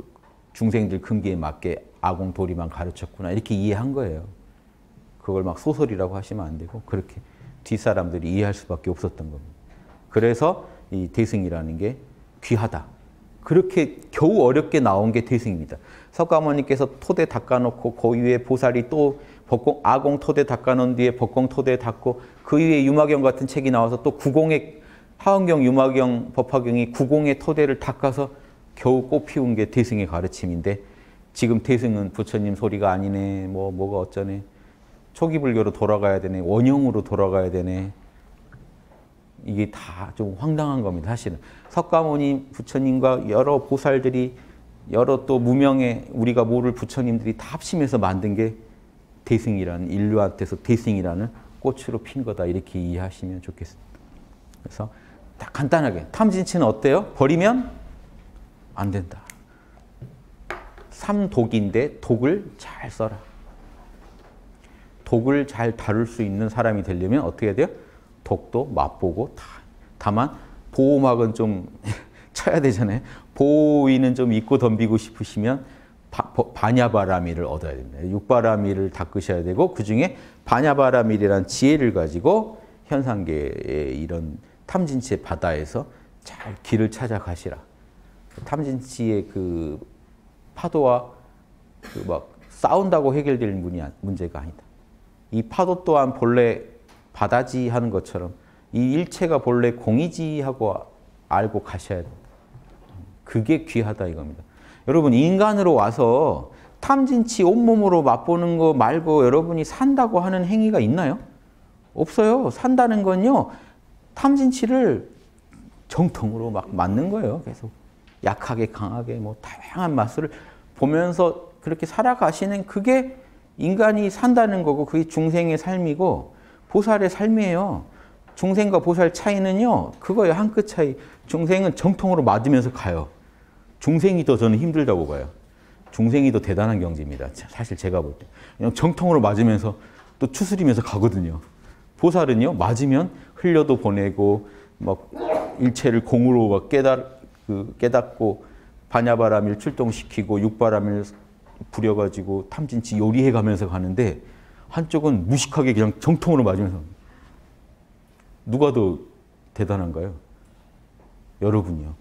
중생들 근기에 맞게 아공도리만 가르쳤구나 이렇게 이해한 거예요. 그걸 막 소설이라고 하시면 안 되고 그렇게 뒷사람들이 이해할 수밖에 없었던 겁니다. 그래서 이 대승이라는 게 귀하다. 그렇게 겨우 어렵게 나온 게 대승입니다. 석가모니께서 토대 닦아놓고 그 위에 보살이 또 법공, 아공 토대 닦아놓은 뒤에 법공 토대 닦고 그 위에 유마경 같은 책이 나와서 또 구공의 하은경, 유마경, 법화경이 구공의 토대를 닦아서 겨우 꽃 피운 게 대승의 가르침인데 지금 대승은 부처님 소리가 아니네. 뭐 뭐가 어쩌네. 초기 불교로 돌아가야 되네. 원형으로 돌아가야 되네. 이게 다 좀 황당한 겁니다. 사실은 석가모니 부처님과 여러 보살들이 여러 또 무명의 우리가 모를 부처님들이 다 합심해서 만든 게 대승이라는 인류한테서 대승이라는 꽃으로 핀 거다 이렇게 이해하시면 좋겠습니다. 그래서 딱 간단하게 탐진치는 어때요? 버리면 안 된다. 삼독인데 독을 잘 써라. 독을 잘 다룰 수 있는 사람이 되려면 어떻게 해야 돼요? 독도 맛보고 다. 다만 보호막은 좀 쳐야 되잖아요. 보호위는 좀 입고 덤비고 싶으시면 바, 바냐바라밀을 얻어야 됩니다. 육바라밀을 닦으셔야 되고 그중에 바냐바라밀이라는 지혜를 가지고 현상계의 이런 탐진치의 바다에서 잘 길을 찾아가시라. 탐진치의 그 파도와 그 막 싸운다고 해결될 문제가 아니다. 이 파도 또한 본래 바다지 하는 것처럼 이 일체가 본래 공이지 하고 알고 가셔야 됩니다. 그게 귀하다 이겁니다. 여러분 인간으로 와서 탐진치 온몸으로 맛보는 거 말고 여러분이 산다고 하는 행위가 있나요? 없어요. 산다는 건요. 탐진치를 정통으로 막 맞는 거예요. 계속 약하게 강하게 뭐 다양한 맛을 보면서 그렇게 살아가시는 그게 인간이 산다는 거고 그게 중생의 삶이고 보살의 삶이에요. 중생과 보살 차이는요. 그거예요. 한 끗 차이. 중생은 정통으로 맞으면서 가요. 중생이 더 저는 힘들다고 봐요. 중생이 더 대단한 경지입니다. 사실 제가 볼 때. 그냥 정통으로 맞으면서 또 추스리면서 가거든요. 보살은요. 맞으면 흘려도 보내고 막 일체를 공으로 막 깨달, 그 깨닫고 바냐바라밀 출동시키고 육바라밀 부려가지고 탐진치 요리해 가면서 가는데 한쪽은 무식하게 그냥 정통으로 맞으면서 누가 더 대단한가요? 여러분이요.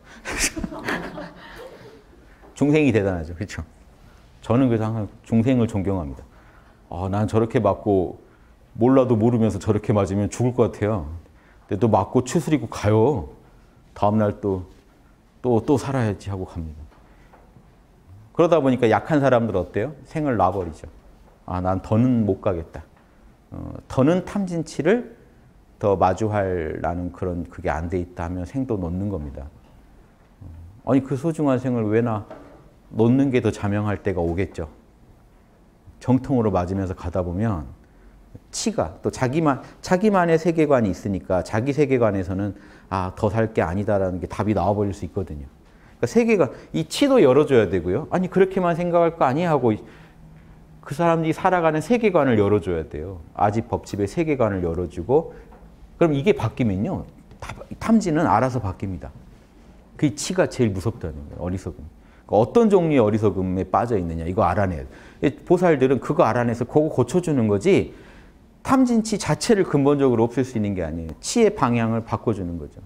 중생이 대단하죠. 그렇죠? 저는 그래서 항상 중생을 존경합니다. 아, 난 저렇게 맞고 몰라도 모르면서 저렇게 맞으면 죽을 것 같아요. 근데 또 맞고 추스리고 가요. 다음날 또, 또, 또 살아야지 하고 갑니다. 그러다 보니까 약한 사람들 어때요? 생을 놔버리죠. 아, 난 더는 못 가겠다. 어, 더는 탐진치를 더 마주하려는 그런 그게 안 돼 있다 하면 생도 놓는 겁니다. 어, 아니 그 소중한 생을 왜나 놓는 게 더 자명할 때가 오겠죠. 정통으로 맞으면서 가다 보면 치가 또 자기만 자기만의 세계관이 있으니까 자기 세계관에서는 아, 더 살 게 아니다라는 게 답이 나와버릴 수 있거든요. 그러니까 세계관 이 치도 열어줘야 되고요. 아니 그렇게만 생각할 거 아니야 하고 그 사람들이 살아가는 세계관을 열어줘야 돼요. 아집 법집의 세계관을 열어주고 그럼 이게 바뀌면요. 탐지는 알아서 바뀝니다. 그 치가 제일 무섭다는 거예요. 어리석음. 그러니까 어떤 종류의 어리석음에 빠져 있느냐 이거 알아내야 돼요. 보살들은 그거 알아내서 그거 고쳐주는 거지 탐진치 자체를 근본적으로 없앨 수 있는 게 아니에요. 치의 방향을 바꿔주는 거죠.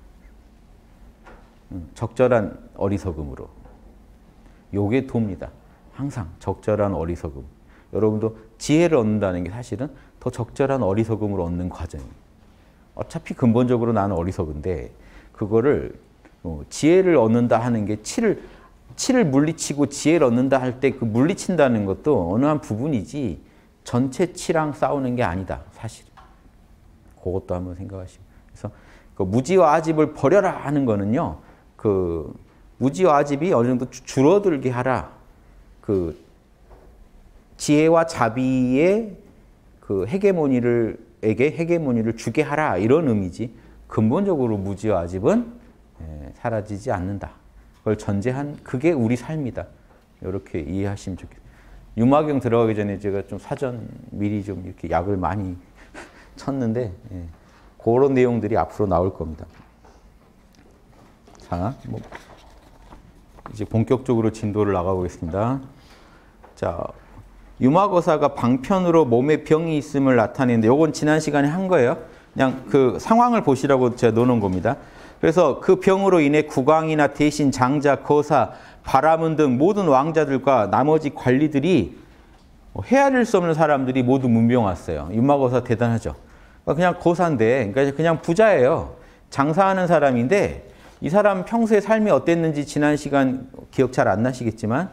적절한 어리석음으로. 요게 돕니다. 항상 적절한 어리석음. 여러분도 지혜를 얻는다는 게 사실은 더 적절한 어리석음을 얻는 과정이에요. 어차피 근본적으로 나는 어리석은데 그거를 지혜를 얻는다 하는 게 치를, 치를 물리치고 지혜를 얻는다 할 때 그 물리친다는 것도 어느 한 부분이지 전체 치랑 싸우는 게 아니다. 사실. 그것도 한번 생각하시고. 그래서 그 무지와 아집을 버려라 하는 거는요. 그 무지와 아집이 어느 정도 줄어들게 하라. 그 지혜와 자비의 그 헤게모니를 에게 헤게모니를 주게 하라 이런 의미지 근본적으로 무지와 아집은 사라지지 않는다. 그걸 전제한 그게 우리 삶이다. 이렇게 이해하시면 좋겠어요. 유마경 들어가기 전에 제가 좀 사전 미리 좀 이렇게 약을 많이 쳤는데 예, 그런 내용들이 앞으로 나올 겁니다. 자, 뭐 이제 본격적으로 진도를 나가보겠습니다. 자, 유마거사가 방편으로 몸에 병이 있음을 나타내는데 요건 지난 시간에 한 거예요. 그냥 그 상황을 보시라고 제가 넣어놓은 겁니다. 그래서 그 병으로 인해 국왕이나 대신, 장자, 거사, 바라문 등 모든 왕자들과 나머지 관리들이 헤아릴 수 없는 사람들이 모두 문병 왔어요. 유마거사 대단하죠. 그냥 거사인데, 그러니까 그냥 부자예요. 장사하는 사람인데 이 사람 평소에 삶이 어땠는지 지난 시간 기억 잘 안 나시겠지만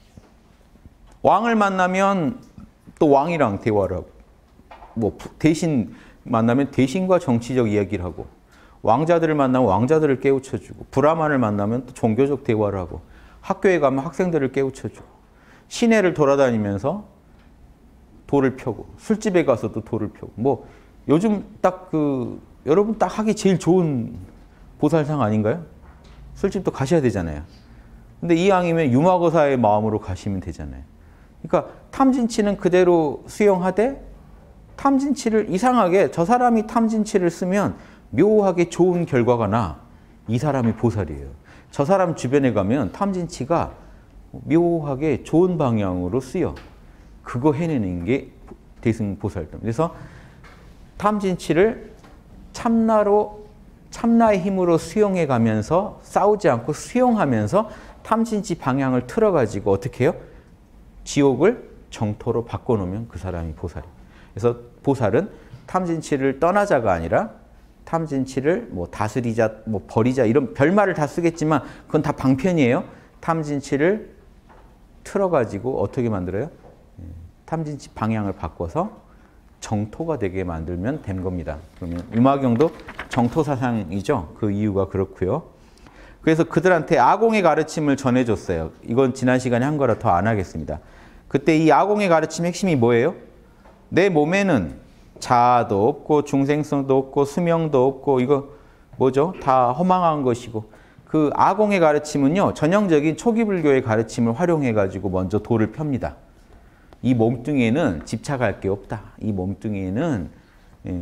왕을 만나면 또 왕이랑 대화를 하고, 뭐 대신 만나면 대신과 정치적 이야기를 하고, 왕자들을 만나면 왕자들을 깨우쳐주고, 브라만을 만나면 또 종교적 대화를 하고, 학교에 가면 학생들을 깨우쳐주고, 시내를 돌아다니면서 돌을 펴고, 술집에 가서도 돌을 펴고, 뭐 요즘 딱 그 여러분 딱 하기 제일 좋은 보살상 아닌가요? 술집도 가셔야 되잖아요. 근데 이왕이면 유마거사의 마음으로 가시면 되잖아요. 그러니까 탐진치는 그대로 수용하되, 탐진치를 이상하게 저 사람이 탐진치를 쓰면 묘하게 좋은 결과가 나. 이 사람이 보살이에요. 저 사람 주변에 가면 탐진치가 묘하게 좋은 방향으로 쓰여. 그거 해내는 게 대승보살점. 그래서 탐진치를 참나로, 참나의 힘으로 수용해 가면서 싸우지 않고 수용하면서 탐진치 방향을 틀어가지고 어떻게 해요? 지옥을 정토로 바꿔놓으면 그 사람이 보살이에요. 그래서 보살은 탐진치를 떠나자가 아니라 탐진치를 뭐 다스리자, 뭐 버리자 이런 별말을 다 쓰겠지만 그건 다 방편이에요. 탐진치를 틀어가지고 어떻게 만들어요? 탐진치 방향을 바꿔서 정토가 되게 만들면 된 겁니다. 그러면 유마경도 정토 사상이죠. 그 이유가 그렇고요. 그래서 그들한테 아공의 가르침을 전해줬어요. 이건 지난 시간에 한 거라 더 안 하겠습니다. 그때 이 아공의 가르침 핵심이 뭐예요? 내 몸에는 자아도 없고 중생성도 없고 수명도 없고 이거 뭐죠? 다 허망한 것이고, 그 아공의 가르침은요, 전형적인 초기 불교의 가르침을 활용해가지고 먼저 도를 펴니다. 이 몸뚱이에는 집착할 게 없다. 이 몸뚱이에는 예,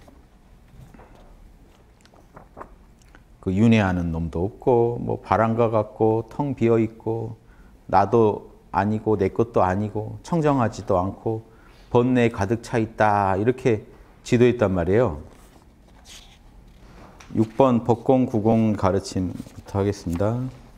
그 윤회하는 놈도 없고, 뭐 바람과 같고, 텅 비어 있고, 나도 아니고 내 것도 아니고 청정하지도 않고 번뇌에 가득 차 있다. 이렇게 지도했단 말이에요. 육 번 법공 구공 가르침부터 하겠습니다.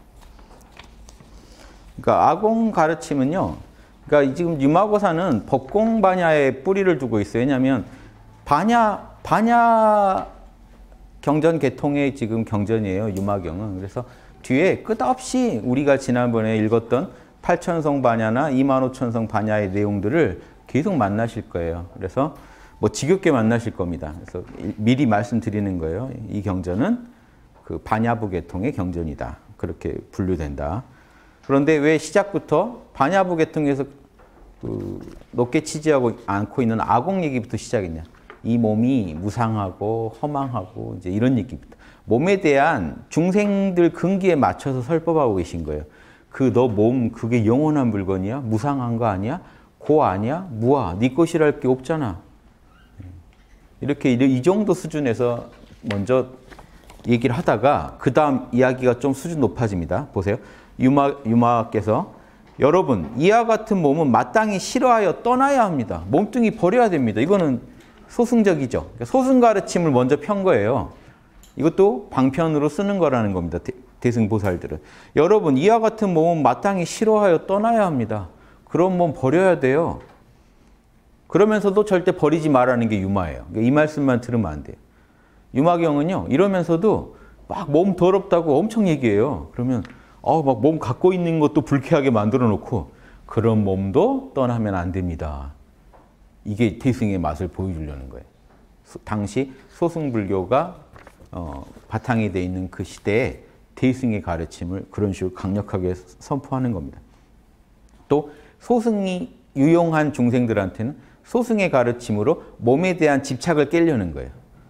그러니까 아공 가르침은요, 그러니까 지금 유마거사는 법공 반야에 뿌리를 두고 있어요. 왜냐하면 반야 반야 경전 계통의 지금 경전이에요. 유마경은. 그래서 뒤에 끝없이 우리가 지난번에 읽었던 팔천성 반야나 이만 오천성 반야의 내용들을 계속 만나실 거예요. 그래서 뭐 지겹게 만나실 겁니다. 그래서 미리 말씀드리는 거예요. 이 경전은 그 반야부 계통의 경전이다. 그렇게 분류된다. 그런데 왜 시작부터 반야부 계통에서 그 높게 치지하고 않고 있는 아공 얘기부터 시작했냐? 이 몸이 무상하고 허망하고 이제 이런 얘기부터. 몸에 대한 중생들 근기에 맞춰서 설법하고 계신 거예요. 그 너 몸 그게 영원한 물건이야? 무상한 거 아니야? 고 아니야? 무아. 네 것이랄 게 없잖아. 이렇게 이 정도 수준에서 먼저 얘기를 하다가 그 다음 이야기가 좀 수준 높아집니다. 보세요. 유마, 유마께서 여러분 이와 같은 몸은 마땅히 싫어하여 떠나야 합니다. 몸뚱이 버려야 됩니다. 이거는 소승적이죠. 그러니까 소승 가르침을 먼저 편 거예요. 이것도 방편으로 쓰는 거라는 겁니다. 대, 대승보살들은. 여러분 이와 같은 몸은 마땅히 싫어하여 떠나야 합니다. 그런 몸 버려야 돼요. 그러면서도 절대 버리지 말라는 게 유마예요. 이 말씀만 들으면 안 돼요. 유마경은요, 이러면서도 막 몸 더럽다고 엄청 얘기해요. 그러면 어, 막 몸 갖고 있는 것도 불쾌하게 만들어 놓고 그런 몸도 떠나면 안 됩니다. 이게 대승의 맛을 보여주려는 거예요. 당시 소승불교가 어, 바탕이 돼 있는 그 시대에 대승의 가르침을 그런 식으로 강력하게 선포하는 겁니다. 또 소승이 유용한 중생들한테는 소승의 가르침으로 몸에 대한 집착을 깨려는 거예요.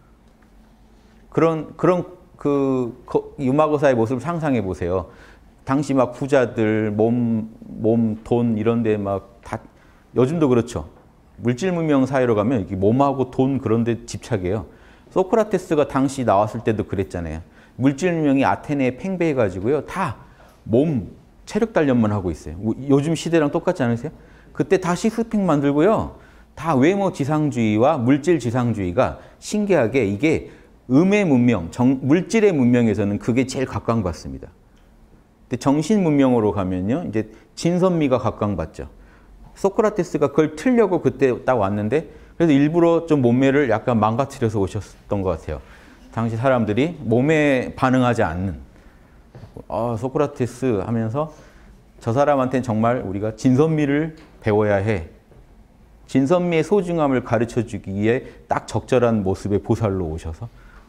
그런 그런 그 유마거사의 모습을 상상해 보세요. 당시 막 부자들 몸, 몸, 돈 이런 데 막 다 요즘도 그렇죠. 물질 문명 사회로 가면 이게 몸하고 돈 그런 데 집착해요. 소크라테스가 당시 나왔을 때도 그랬잖아요. 물질 문명이 아테네에 팽배해 가지고요. 다 몸 체력 단련만 하고 있어요. 요즘 시대랑 똑같지 않으세요? 그때 다 식스팩 만들고요. 다 외모 지상주의와 물질 지상주의가 신기하게 이게 음의 문명, 정, 물질의 문명에서는 그게 제일 각광받습니다. 근데 정신 문명으로 가면요, 이제 진선미가 각광받죠. 소크라테스가 그걸 틀려고 그때 딱 왔는데, 그래서 일부러 좀 몸매를 약간 망가뜨려서 오셨던 것 같아요. 당시 사람들이 몸에 반응하지 않는. 아, 소크라테스 하면서 저 사람한테는 정말 우리가 진선미를 배워야 해. 진선미의 소중함을 가르쳐주기 위해 딱 적절한 모습의 보살로 오셔서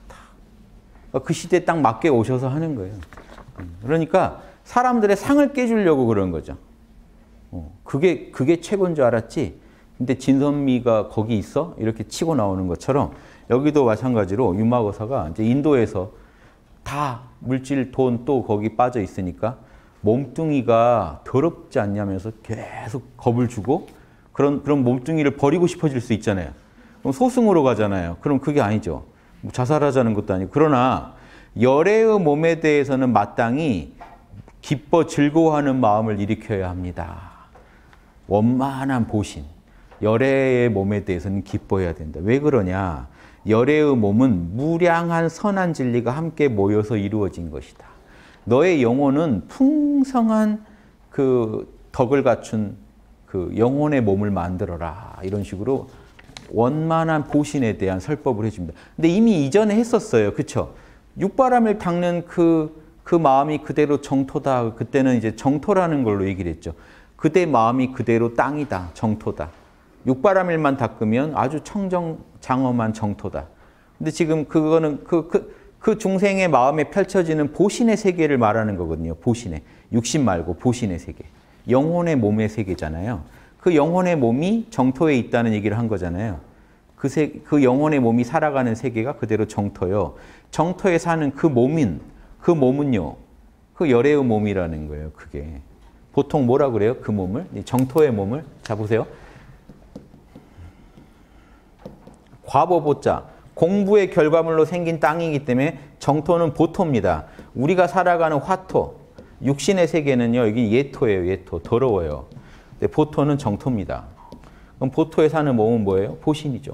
그 시대에 딱 맞게 오셔서 하는 거예요. 그러니까 사람들의 상을 깨주려고 그런 거죠. 그게, 그게 최고인 줄 알았지. 근데 진선미가 거기 있어? 이렇게 치고 나오는 것처럼 여기도 마찬가지로 유마거사가 이제 인도에서 다 물질, 돈 또 거기 빠져 있으니까 몸뚱이가 더럽지 않냐면서 계속 겁을 주고 그런, 그런 몸뚱이를 버리고 싶어질 수 있잖아요. 그럼 소승으로 가잖아요. 그럼 그게 아니죠. 뭐 자살하자는 것도 아니고. 그러나 열애의 몸에 대해서는 마땅히 기뻐 즐거워하는 마음을 일으켜야 합니다. 원만한 보신. 열애의 몸에 대해서는 기뻐해야 된다. 왜 그러냐? 열애의 몸은 무량한 선한 진리가 함께 모여서 이루어진 것이다. 너의 영혼은 풍성한 그 덕을 갖춘 그 영혼의 몸을 만들어라. 이런 식으로 원만한 보신에 대한 설법을 해줍니다. 근데 이미 이전에 했었어요. 그쵸? 육바람을 닦는 그, 그 마음이 그대로 정토다. 그때는 이제 정토라는 걸로 얘기를 했죠. 그대 마음이 그대로 땅이다. 정토다. 육바람일만 닦으면 아주 청정, 장엄한 정토다. 근데 지금 그거는 그, 그, 그 중생의 마음에 펼쳐지는 보신의 세계를 말하는 거거든요. 보신의. 육신 말고 보신의 세계. 영혼의 몸의 세계잖아요. 그 영혼의 몸이 정토에 있다는 얘기를 한 거잖아요. 그, 세, 그 영혼의 몸이 살아가는 세계가 그대로 정토요. 정토에 사는 그 몸인, 그 몸은요. 그 열애의 몸이라는 거예요. 그게. 보통 뭐라 그래요? 그 몸을? 정토의 몸을. 자, 보세요. 과보보자. 공부의 결과물로 생긴 땅이기 때문에 정토는 보토입니다. 우리가 살아가는 화토, 육신의 세계는요. 여기 예토예요. 예토. 더러워요. 근데 보토는 정토입니다. 그럼 보토에 사는 몸은 뭐예요? 보신이죠.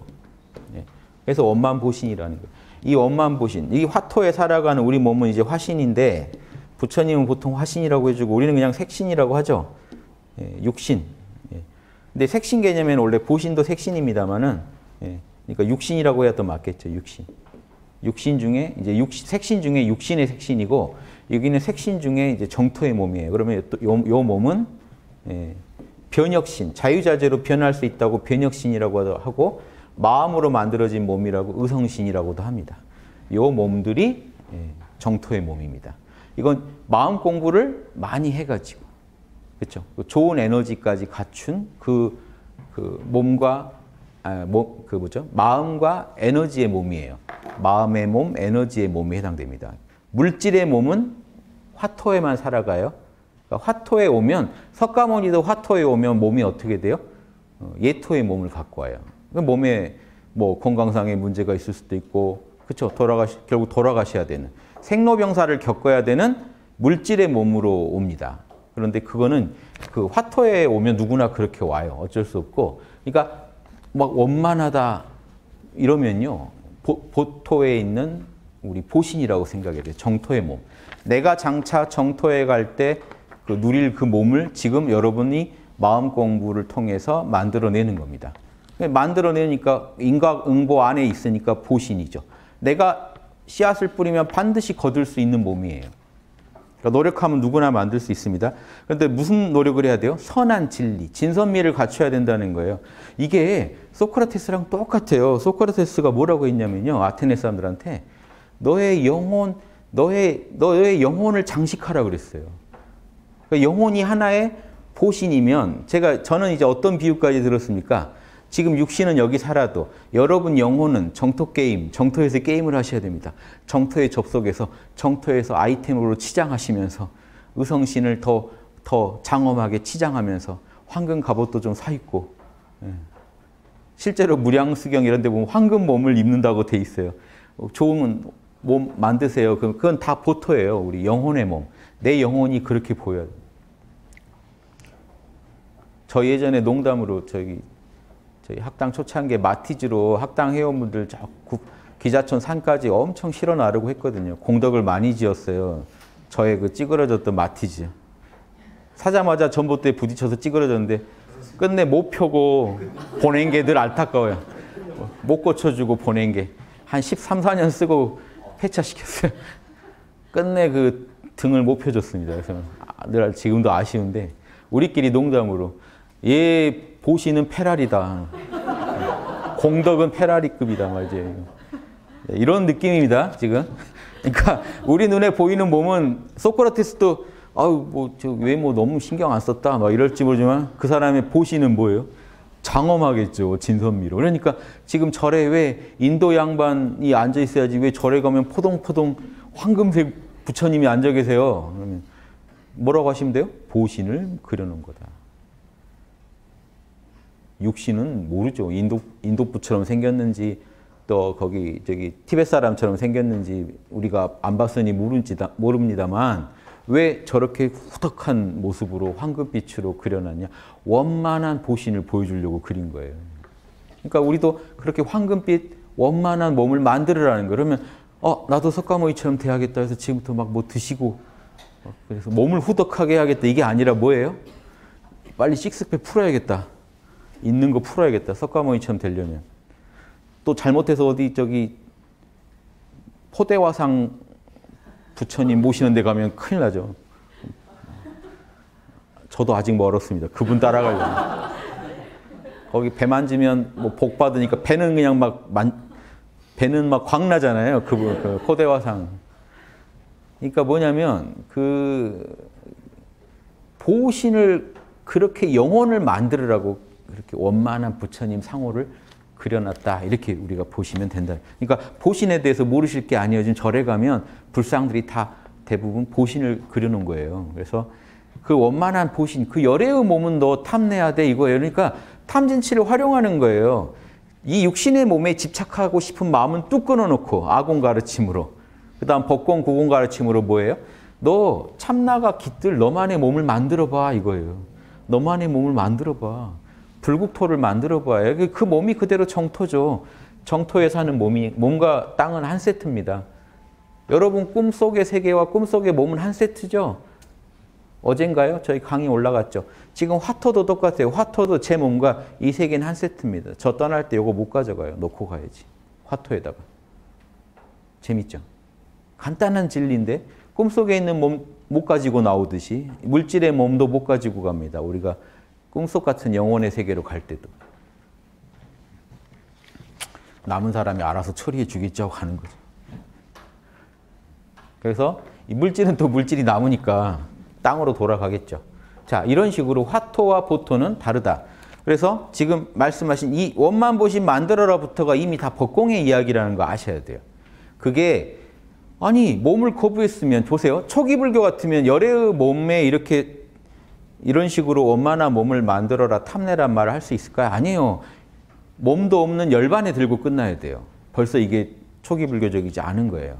그래서 원만보신이라는 거예요. 이 원만보신, 이 화토에 살아가는 우리 몸은 이제 화신인데 부처님은 보통 화신이라고 해주고 우리는 그냥 색신이라고 하죠. 육신. 근데 색신 개념에는 원래 보신도 색신입니다만은 그러니까 육신이라고 해야 또 맞겠죠. 육신. 육신 중에 이제 육신, 색신 중에 육신의 색신이고 여기는 색신 중에 이제 정토의 몸이에요. 그러면 또 요, 요 몸은 예, 변혁신, 자유자재로 변할 수 있다고 변혁신이라고 하고 마음으로 만들어진 몸이라고 의성신이라고도 합니다. 요 몸들이 예, 정토의 몸입니다. 이건 마음 공부를 많이 해가지고 그렇죠. 좋은 에너지까지 갖춘 그, 그 몸과 아, 뭐, 그 뭐죠? 마음과 에너지의 몸이에요. 마음의 몸, 에너지의 몸이 해당됩니다. 물질의 몸은 화토에만 살아가요. 그러니까 화토에 오면 석가모니도 화토에 오면 몸이 어떻게 돼요? 어, 예토의 몸을 갖고 와요. 몸에 뭐 건강상의 문제가 있을 수도 있고, 그렇죠? 돌아가시 결국 돌아가셔야 되는 생로병사를 겪어야 되는 물질의 몸으로 옵니다. 그런데 그거는 그 화토에 오면 누구나 그렇게 와요. 어쩔 수 없고, 그러니까. 막 원만하다 이러면요. 보, 보토에 있는 우리 보신이라고 생각해야 돼요. 정토의 몸. 내가 장차 정토에 갈 때 그 누릴 그 몸을 지금 여러분이 마음 공부를 통해서 만들어내는 겁니다. 만들어내니까 인과응보 안에 있으니까 보신이죠. 내가 씨앗을 뿌리면 반드시 거둘 수 있는 몸이에요. 그러니까 노력하면 누구나 만들 수 있습니다. 그런데 무슨 노력을 해야 돼요? 선한 진리, 진선미를 갖춰야 된다는 거예요. 이게 소크라테스랑 똑같아요. 소크라테스가 뭐라고 했냐면요. 아테네 사람들한테 너의 영혼, 너의, 너의 영혼을 장식하라 그랬어요. 그러니까 영혼이 하나의 보신이면 제가, 저는 이제 어떤 비유까지 들었습니까? 지금 육신은 여기 살아도 여러분 영혼은 정토 게임, 정토에서 게임을 하셔야 됩니다. 정토에 접속해서 정토에서 아이템으로 치장하시면서 의성신을 더, 더 장엄하게 치장하면서 황금 갑옷도 좀 사 입고 실제로 무량수경 이런 데 보면 황금 몸을 입는다고 돼 있어요. 좋은 몸 만드세요. 그건 다 보토예요. 우리 영혼의 몸. 내 영혼이 그렇게 보여야 돼. 저 예전에 농담으로 저기 저희 학당 초창기에 마티즈로 학당 회원분들 저 기자촌 산까지 엄청 실어 나르고 했거든요. 공덕을 많이 지었어요. 저의 그 찌그러졌던 마티즈. 사자마자 전봇대에 부딪혀서 찌그러졌는데 끝내 못 펴고 보낸 게 늘 안타까워요. 못 고쳐주고 보낸 게 한 십삼, 사 년 쓰고 폐차시켰어요. 끝내 그 등을 못 펴줬습니다. 그래서 늘 지금도 아쉬운데 우리끼리 농담으로 얘 보시는 페라리다. 공덕은 페라리급이다 말이지. 이런 느낌입니다, 지금. 그러니까 우리 눈에 보이는 몸은 소크라테스도 아유 뭐 저 외모 너무 신경 안 썼다 막 이럴지 모르지만 그 사람의 보시는 뭐예요? 장엄하겠죠, 진선미로. 그러니까 지금 절에 왜 인도 양반이 앉아 있어야지 왜 절에 가면 포동포동 황금색 부처님이 앉아 계세요? 그러면 뭐라고 하시면 돼요? 보신을 그려놓은 거다. 육신은 모르죠. 인도 인도부처럼 생겼는지 또 거기 저기 티벳 사람처럼 생겼는지 우리가 안 봤으니 모릅니다, 모릅니다만 왜 저렇게 후덕한 모습으로 황금빛으로 그려놨냐? 원만한 보신을 보여주려고 그린 거예요. 그러니까 우리도 그렇게 황금빛 원만한 몸을 만들으라는 거예요. 그러면 어 나도 석가모니처럼 돼야겠다 해서 지금부터 막 뭐 드시고 그래서 몸을 후덕하게 해야겠다 이게 아니라 뭐예요? 빨리 식스팩 풀어야겠다. 있는 거 풀어야겠다. 석가모니처럼 되려면. 또 잘못해서 어디 저기 포대화상 부처님 모시는 데 가면 큰일 나죠. 저도 아직 멀었습니다. 그분 따라가려면. 거기 배 만지면 뭐 복 받으니까 배는 그냥 막 만, 배는 막 광나잖아요. 그분 그 포대화상. 그러니까 뭐냐면 그 보신을 그렇게 영혼을 만들으라고 그렇게 원만한 부처님 상호를 그려놨다. 이렇게 우리가 보시면 된다. 그러니까 보신에 대해서 모르실 게 아니에요. 지금 절에 가면 불상들이 다 대부분 보신을 그려놓은 거예요. 그래서 그 원만한 보신, 그 열애의 몸은 너 탐내야 돼 이거예요. 그러니까 탐진치를 활용하는 거예요. 이 육신의 몸에 집착하고 싶은 마음은 뚝 끊어놓고 아공 가르침으로 그 다음 법공, 구공 가르침으로 뭐예요? 너 참나가 깃들 너만의 몸을 만들어봐 이거예요. 너만의 몸을 만들어봐. 불국토를 만들어봐요. 그 몸이 그대로 정토죠. 정토에 사는 몸이 몸과 땅은 한 세트입니다. 여러분 꿈속의 세계와 꿈속의 몸은 한 세트죠. 어젠가요? 저희 강의 올라갔죠. 지금 화토도 똑같아요. 화토도 제 몸과 이 세계는 한 세트입니다. 저 떠날 때 이거 못 가져가요. 놓고 가야지. 화토에다가. 재밌죠? 간단한 진리인데 꿈속에 있는 몸 못 가지고 나오듯이 물질의 몸도 못 가지고 갑니다. 우리가 꿈속 같은 영혼의 세계로 갈 때도. 남은 사람이 알아서 처리해 주겠죠 하는 거죠. 그래서 이 물질은 또 물질이 남으니까 땅으로 돌아가겠죠. 자, 이런 식으로 화토와 보토는 다르다. 그래서 지금 말씀하신 이 원만보신 만들어라부터가 이미 다 법공의 이야기라는 거 아셔야 돼요. 그게 아니 몸을 거부했으면 보세요. 초기 불교 같으면 열애의 몸에 이렇게 이런 식으로 원만한 몸을 만들어라 탐내란 말을 할 수 있을까요? 아니에요. 몸도 없는 열반에 들고 끝나야 돼요. 벌써 이게 초기 불교적이지 않은 거예요.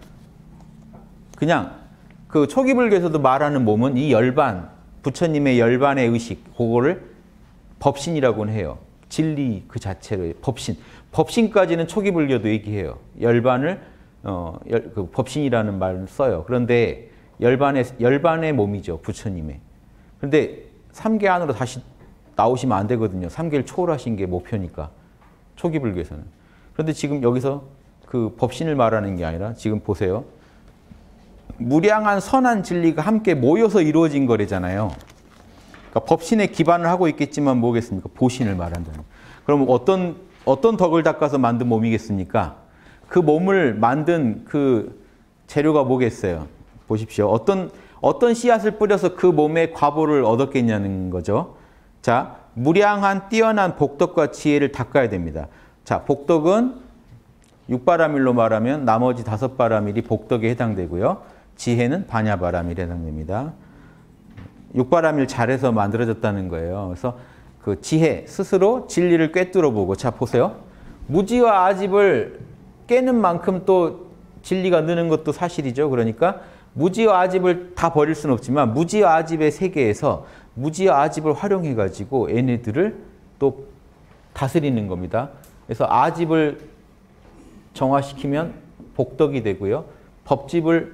그냥 그 초기 불교에서도 말하는 몸은 이 열반, 부처님의 열반의 의식, 그거를 법신이라고는 해요. 진리 그 자체를 법신. 법신까지는 초기 불교도 얘기해요. 열반을 어, 열, 그 법신이라는 말을 써요. 그런데 열반의 열반의 몸이죠, 부처님의. 그런데 삼계 안으로 다시 나오시면 안 되거든요. 삼계를 초월하신 게 목표니까. 초기 불교에서는. 그런데 지금 여기서 그 법신을 말하는 게 아니라 지금 보세요. 무량한 선한 진리가 함께 모여서 이루어진 거래잖아요. 그러니까 법신에 기반을 하고 있겠지만 뭐겠습니까? 보신을 말한다는. 그럼 어떤 어떤 덕을 닦아서 만든 몸이겠습니까? 그 몸을 만든 그 재료가 뭐겠어요? 보십시오. 어떤 어떤 씨앗을 뿌려서 그 몸의 과보를 얻었겠냐는 거죠. 자, 무량한 뛰어난 복덕과 지혜를 닦아야 됩니다. 자, 복덕은 육바라밀로 말하면 나머지 다섯 바라밀이 복덕에 해당되고요. 지혜는 반야바라밀에 해당됩니다. 육바라밀 잘해서 만들어졌다는 거예요. 그래서 그 지혜, 스스로 진리를 꿰뚫어 보고, 자 보세요. 무지와 아집을 깨는 만큼 또 진리가 느는 것도 사실이죠. 그러니까 무지와 아집을 다 버릴 수는 없지만 무지와 아집의 세계에서 무지와 아집을 활용해가지고 얘네들을 또 다스리는 겁니다. 그래서 아집을 정화시키면 복덕이 되고요. 법집을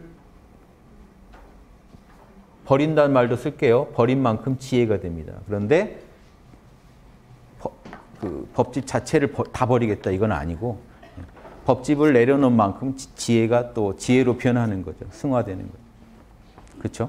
버린다는 말도 쓸게요. 버린 만큼 지혜가 됩니다. 그런데 법, 그 법집 자체를 다 버리겠다 이건 아니고 법집을 내려놓은 만큼 지혜가 또 지혜로 변하는 거죠. 승화되는 거죠. 그렇죠?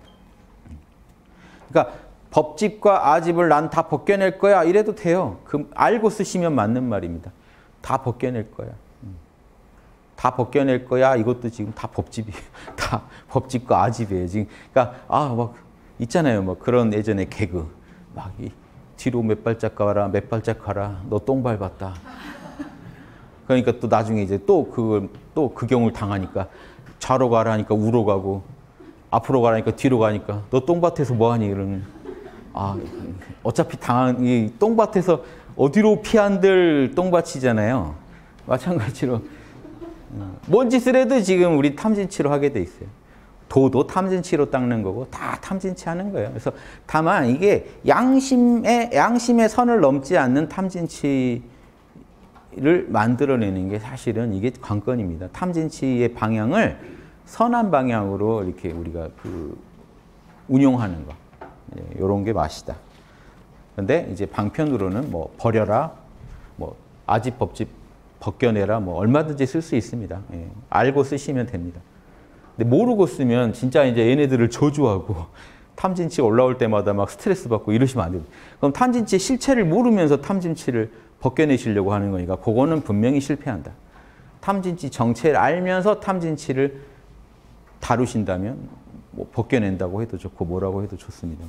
그러니까 법집과 아집을 난 다 벗겨낼 거야 이래도 돼요. 그 알고 쓰시면 맞는 말입니다. 다 벗겨낼 거야. 다 벗겨낼 거야. 이것도 지금 다 법집이에요. 다 법집과 아집이에요. 지금 그러니까 아 막 있잖아요. 뭐 그런 예전에 개그 막 이, 뒤로 몇 발짝 가라, 몇 발짝 가라. 너 똥 밟았다. 그러니까 또 나중에 이제 또 그걸 또 그 경우를 당하니까 좌로 가라니까 우로 가고 앞으로 가라니까 뒤로 가니까 너 똥밭에서 뭐하니 이러는 아 어차피 당한 이 똥밭에서 어디로 피한들 똥밭이잖아요. 마찬가지로 뭔 짓을 해도 지금 우리 탐진치로 하게 돼 있어요. 도도 탐진치로 닦는 거고 다 탐진치 하는 거예요. 그래서 다만 이게 양심의 양심의 선을 넘지 않는 탐진치를 만들어내는 게 사실은 이게 관건입니다. 탐진치의 방향을 선한 방향으로 이렇게 우리가 그 운용하는 거. 예, 이런 게 맛이다. 그런데 이제 방편으로는 뭐 버려라, 뭐 아집 법집 벗겨내라, 뭐 얼마든지 쓸 수 있습니다. 예, 알고 쓰시면 됩니다. 근데 모르고 쓰면 진짜 이제 얘네들을 저주하고 탐진치 올라올 때마다 막 스트레스 받고 이러시면 안 돼요. 그럼 탐진치의 실체를 모르면서 탐진치를 벗겨내시려고 하는 거니까 그거는 분명히 실패한다. 탐진치 정체를 알면서 탐진치를 다루신다면 뭐 벗겨낸다고 해도 좋고 뭐라고 해도 좋습니다만.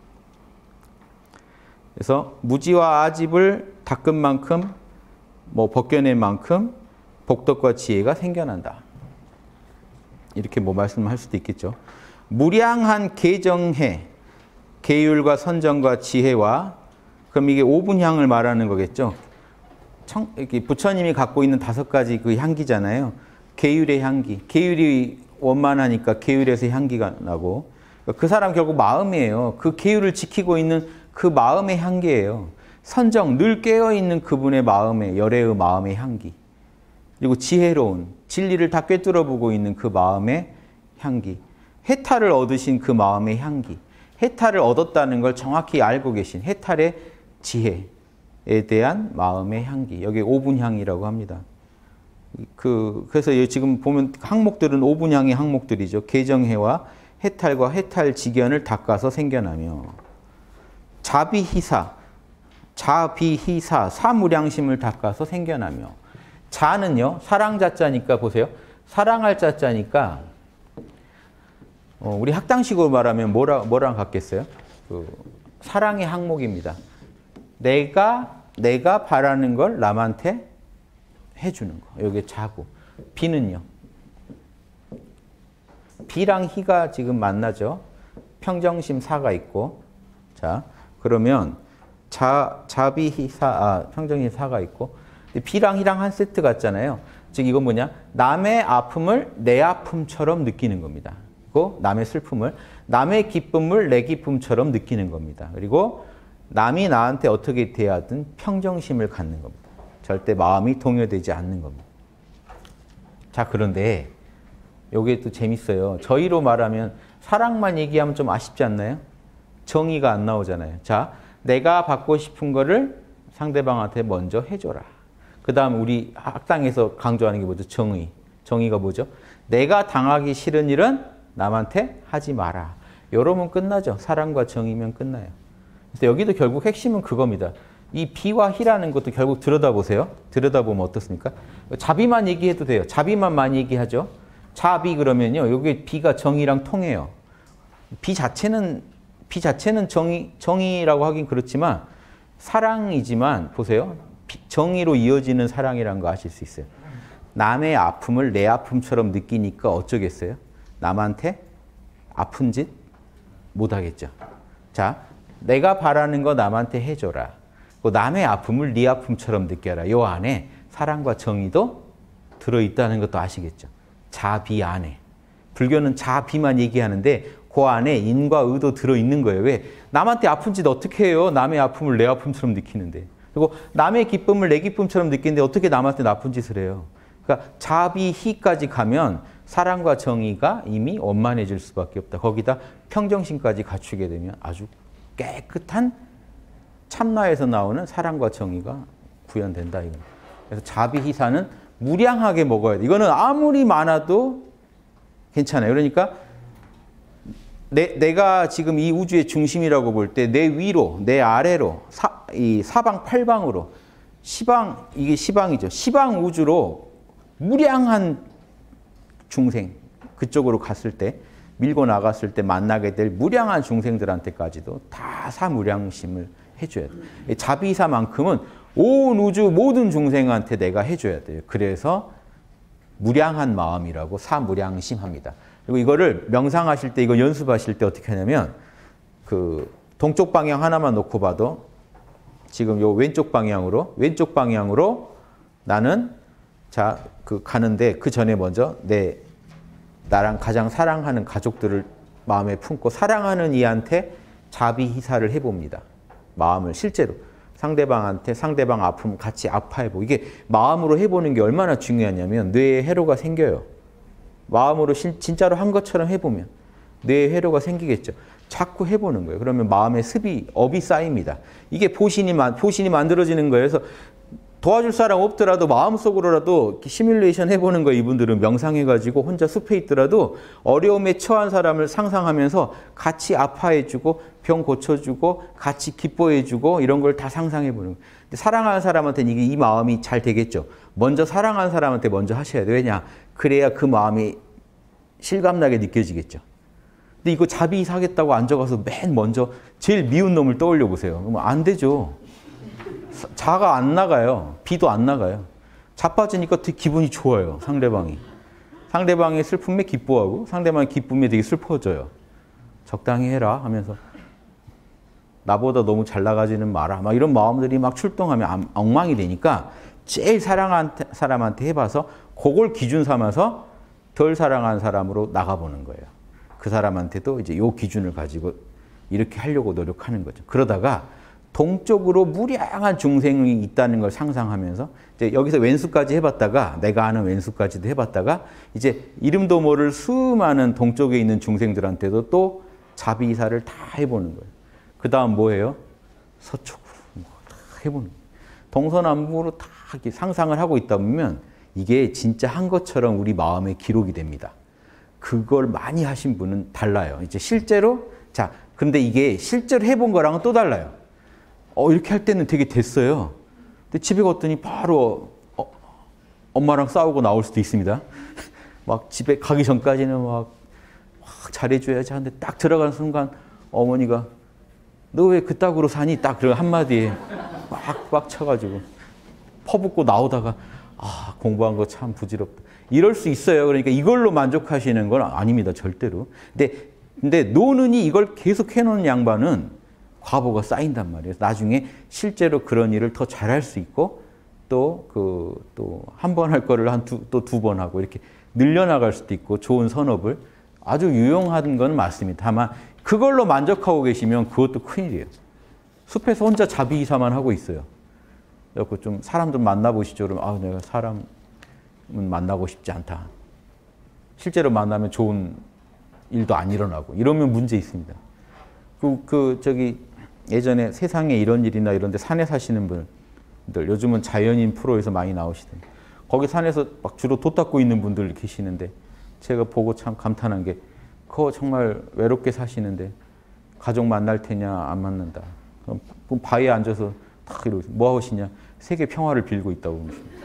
그래서 무지와 아집을 닦은 만큼 뭐 벗겨낸 만큼 복덕과 지혜가 생겨난다. 이렇게 뭐 말씀할 수도 있겠죠. 무량한 계정해, 계율과 선정과 지혜와 그럼 이게 오분향을 말하는 거겠죠. 청, 이렇게 부처님이 갖고 있는 다섯 가지 그 향기잖아요. 계율의 향기. 계율이 원만하니까 계율에서 향기가 나고 그 사람 결국 마음이에요. 그 계율을 지키고 있는 그 마음의 향기예요. 선정, 늘 깨어있는 그분의 마음의 열애의 마음의 향기. 그리고 지혜로운 진리를 다 꿰뚫어보고 있는 그 마음의 향기. 해탈을 얻으신 그 마음의 향기. 해탈을 얻었다는 걸 정확히 알고 계신 해탈의 지혜에 대한 마음의 향기. 여기 오분향이라고 합니다. 그, 그래서 지금 보면 항목들은 오분향의 항목들이죠. 계정해와 해탈과 해탈 지견을 닦아서 생겨나며 자비희사, 자비희사, 사무량심을 닦아서 생겨나며 자는요, 사랑자자니까 보세요. 사랑할 자자니까 어, 우리 학당식으로 말하면 뭐라, 뭐랑 같겠어요? 그, 사랑의 항목입니다. 내가, 내가 바라는 걸 남한테 해주는 거. 여기 자고. 비는요. 비랑 희가 지금 만나죠. 평정심 사가 있고. 자, 그러면 자, 자비희사, 아, 평정심 사가 있고. 비랑 희랑 한 세트 같잖아요. 즉 이건 뭐냐? 남의 아픔을 내 아픔처럼 느끼는 겁니다. 그리고 남의 슬픔을, 남의 기쁨을 내 기쁨처럼 느끼는 겁니다. 그리고 남이 나한테 어떻게 대하든 평정심을 갖는 겁니다. 절대 마음이 동요되지 않는 겁니다. 자, 그런데 여기 또 재밌어요. 저희로 말하면 사랑만 얘기하면 좀 아쉽지 않나요? 정의가 안 나오잖아요. 자, 내가 받고 싶은 거를 상대방한테 먼저 해줘라. 그 다음 우리 학당에서 강조하는 게 뭐죠? 정의. 정의가 뭐죠? 내가 당하기 싫은 일은 남한테 하지 마라. 이러면 끝나죠. 사랑과 정의면 끝나요. 그래서 여기도 결국 핵심은 그겁니다. 이 비와 희라는 것도 결국 들여다보세요. 들여다보면 어떻습니까? 자비만 얘기해도 돼요. 자비만 많이 얘기하죠. 자비 그러면요. 여기 비가 정의랑 통해요. 비 자체는, 비 자체는 정의, 정의라고 하긴 그렇지만 사랑이지만 보세요. 정의로 이어지는 사랑이라는 거 아실 수 있어요. 남의 아픔을 내 아픔처럼 느끼니까 어쩌겠어요? 남한테 아픈 짓 못하겠죠. 자, 내가 바라는 거 남한테 해줘라. 남의 아픔을 네 아픔처럼 느껴라. 이 안에 사랑과 정의도 들어있다는 것도 아시겠죠. 자비 안에. 불교는 자비만 얘기하는데 그 안에 인과 의도 들어있는 거예요. 왜? 남한테 아픈 짓 어떻게 해요? 남의 아픔을 내 아픔처럼 느끼는데. 그리고 남의 기쁨을 내 기쁨처럼 느끼는데 어떻게 남한테 나쁜 짓을 해요? 그러니까 자비, 희까지 가면 사랑과 정의가 이미 원만해질 수밖에 없다. 거기다 평정심까지 갖추게 되면 아주 깨끗한 참나에서 나오는 사랑과 정의가 구현된다. 이거. 그래서 자비, 희사는 무량하게 먹어야 돼. 이거는 아무리 많아도 괜찮아요. 그러니까 내, 내가 지금 이 우주의 중심이라고 볼 때 내 위로, 내 아래로, 사, 이 사방 팔방으로 시방, 이게 시방이죠. 시방 우주로 무량한 중생, 그쪽으로 갔을 때, 밀고 나갔을 때 만나게 될 무량한 중생들한테까지도 다 사무량심을 해줘야 돼요. 자비사만큼은 온 우주 모든 중생한테 내가 해줘야 돼요. 그래서 무량한 마음이라고 사무량심합니다. 그리고 이거를 명상하실 때, 이거 연습하실 때 어떻게 하냐면, 그 동쪽 방향 하나만 놓고 봐도 지금 요 왼쪽 방향으로, 왼쪽 방향으로 나는 자, 그 가는데 그 전에 먼저 내 나랑 가장 사랑하는 가족들을 마음에 품고 사랑하는 이한테 자비희사를 해봅니다. 마음을 실제로 상대방한테 상대방 아픔 같이 아파해보고 이게 마음으로 해보는 게 얼마나 중요하냐면 뇌에 해로가 생겨요. 마음으로 실, 진짜로 한 것처럼 해보면 뇌에 해로가 생기겠죠. 자꾸 해보는 거예요. 그러면 마음의 습이, 업이 쌓입니다. 이게 보신이, 보신이 만들어지는 거예요. 그래서 도와줄 사람 없더라도 마음속으로라도 시뮬레이션 해보는 거예요. 이분들은 명상해가지고 혼자 숲에 있더라도 어려움에 처한 사람을 상상하면서 같이 아파해주고 병 고쳐주고 같이 기뻐해주고 이런 걸 다 상상해보는 거예요. 근데 사랑하는 사람한테는 이게 이 마음이 잘 되겠죠. 먼저 사랑하는 사람한테 먼저 하셔야 돼요. 왜냐? 그래야 그 마음이 실감나게 느껴지겠죠. 근데 이거 자비 사겠다고 앉아가서 맨 먼저 제일 미운 놈을 떠올려 보세요. 그러면 안 되죠. 자가 안 나가요. 비도 안 나가요. 자빠지니까 되게 기분이 좋아요. 상대방이. 상대방의 슬픔에 기뻐하고 상대방의 기쁨에 되게 슬퍼져요. 적당히 해라 하면서 나보다 너무 잘 나가지는 마라. 막 이런 마음들이 막 출동하면 엉망이 되니까 제일 사랑한 사람한테 해봐서 그걸 기준 삼아서 덜 사랑한 사람으로 나가보는 거예요. 그 사람한테도 이제 요 기준을 가지고 이렇게 하려고 노력하는 거죠. 그러다가 동쪽으로 무량한 중생이 있다는 걸 상상하면서 이제 여기서 왼수까지 해봤다가 내가 아는 왼수까지도 해봤다가 이제 이름도 모를 수많은 동쪽에 있는 중생들한테도 또 자비이사를 다 해보는 거예요. 그 다음 뭐예요? 서쪽으로 다 해보는 거예요. 동서남북으로 다 이렇게 상상을 하고 있다 보면 이게 진짜 한 것처럼 우리 마음에 기록이 됩니다. 그걸 많이 하신 분은 달라요. 이제 실제로 자 근데 이게 실제로 해본 거랑은 또 달라요. 어, 이렇게 할 때는 되게 됐어요. 근데 집에 갔더니 바로 어, 엄마랑 싸우고 나올 수도 있습니다. 막 집에 가기 전까지는 막, 막 잘해줘야지 하는데 딱 들어가는 순간 어머니가 너 왜 그따구로 사니? 딱 그런 한마디에 막, 막 쳐가지고 퍼붓고 나오다가 아 공부한 거 참 부질없다. 이럴 수 있어요. 그러니까 이걸로 만족하시는 건 아닙니다. 절대로. 근데, 근데 노는이 이걸 계속 해놓은 양반은 과보가 쌓인단 말이에요. 나중에 실제로 그런 일을 더 잘할 수 있고 또 그 또 한 번 할 거를 한 두 또 두 번 하고 이렇게 늘려나갈 수도 있고 좋은 선업을 아주 유용한 건 맞습니다. 다만 그걸로 만족하고 계시면 그것도 큰일이에요. 숲에서 혼자 자비이사만 하고 있어요. 그래서 좀 사람 좀 만나보시죠. 그러면 아 내가 사람은 만나고 싶지 않다. 실제로 만나면 좋은 일도 안 일어나고 이러면 문제 있습니다. 그, 그 저기 예전에 세상에 이런 일이나 이런 데 산에 사시는 분들 요즘은 자연인 프로에서 많이 나오시던데 거기 산에서 막 주로 돛 닦고 있는 분들 계시는데 제가 보고 참 감탄한 게 그거 정말 외롭게 사시는데 가족 만날 테냐 안 만난다. 그럼 바위에 앉아서 탁 이러고 뭐 하시냐 세계 평화를 빌고 있다고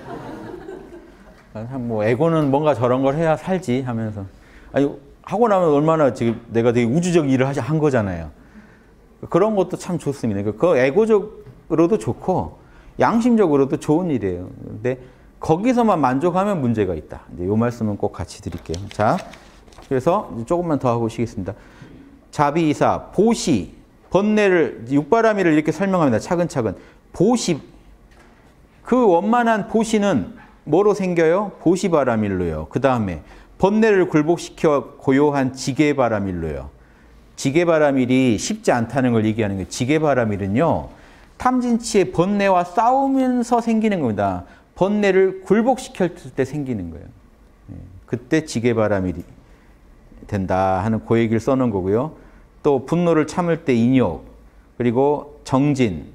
참 뭐 에고는 뭔가 저런 걸 해야 살지 하면서 아니 하고 나면 얼마나 지금 내가 되게 우주적 일을 한 거잖아요. 그런 것도 참 좋습니다. 그 에고적으로도 좋고 양심적으로도 좋은 일이에요. 근데 거기서만 만족하면 문제가 있다. 이제 요 말씀은 꼭 같이 드릴게요. 자, 그래서 조금만 더 하고 쉬겠습니다. 자비이사, 보시, 번뇌를 육바라밀을 이렇게 설명합니다. 차근차근. 보시, 그 원만한 보시는 뭐로 생겨요? 보시바라밀로요. 그 다음에 번뇌를 굴복시켜 고요한 지게바라밀로요. 지게바라밀이 쉽지 않다는 걸 얘기하는 거예요. 지게바라밀은요. 탐진치의 번뇌와 싸우면서 생기는 겁니다. 번뇌를 굴복시켰을 때 생기는 거예요. 그때 지게바라밀이 된다 하는 그 얘기를 써놓은 거고요. 또 분노를 참을 때 인욕, 그리고 정진,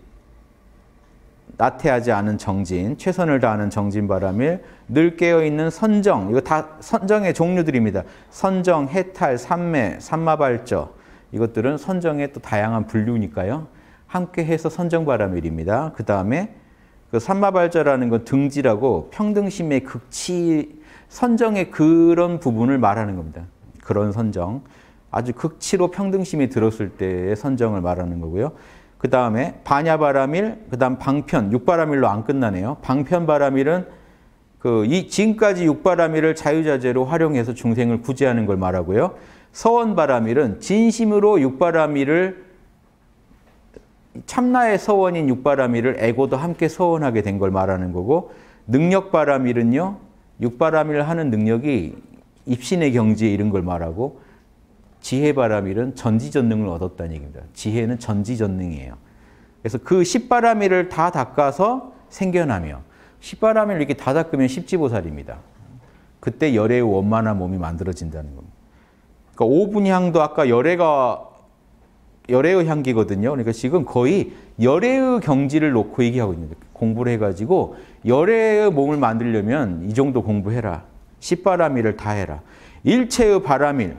나태하지 않은 정진, 최선을 다하는 정진바라밀, 늘 깨어있는 선정, 이거 다 선정의 종류들입니다. 선정, 해탈, 삼매, 삼마발저, 이것들은 선정의 또 다양한 분류니까요. 함께 해서 선정바라밀입니다. 그 다음에 그 삼마발저라는 건 등지라고 평등심의 극치, 선정의 그런 부분을 말하는 겁니다. 그런 선정. 아주 극치로 평등심이 들었을 때의 선정을 말하는 거고요. 그 다음에 반야바라밀, 그 다음 방편, 육바라밀로 안 끝나네요. 방편바라밀은 그 이 지금까지 육바라밀을 자유자재로 활용해서 중생을 구제하는 걸 말하고요. 서원바라밀은 진심으로 육바라밀을 참나의 서원인 육바라밀을 에고도 함께 서원하게 된 걸 말하는 거고, 능력바라밀은요. 육바라밀을 하는 능력이 입신의 경지에 이른 걸 말하고, 지혜바라밀은 전지전능을 얻었다는 얘기입니다. 지혜는 전지전능이에요. 그래서 그 십바라밀을 다 닦아서 생겨나며, 십바라밀을 이렇게 다 닦으면 십지보살입니다. 그때 열애의 원만한 몸이 만들어진다는 겁니다. 그러니까 오분향도 아까 열애가 열애의 향기거든요. 그러니까 지금 거의 열애의 경지를 놓고 얘기하고 있는 거예요. 공부를 해가지고 열애의 몸을 만들려면 이 정도 공부해라. 십바라밀을 다 해라. 일체의 바라밀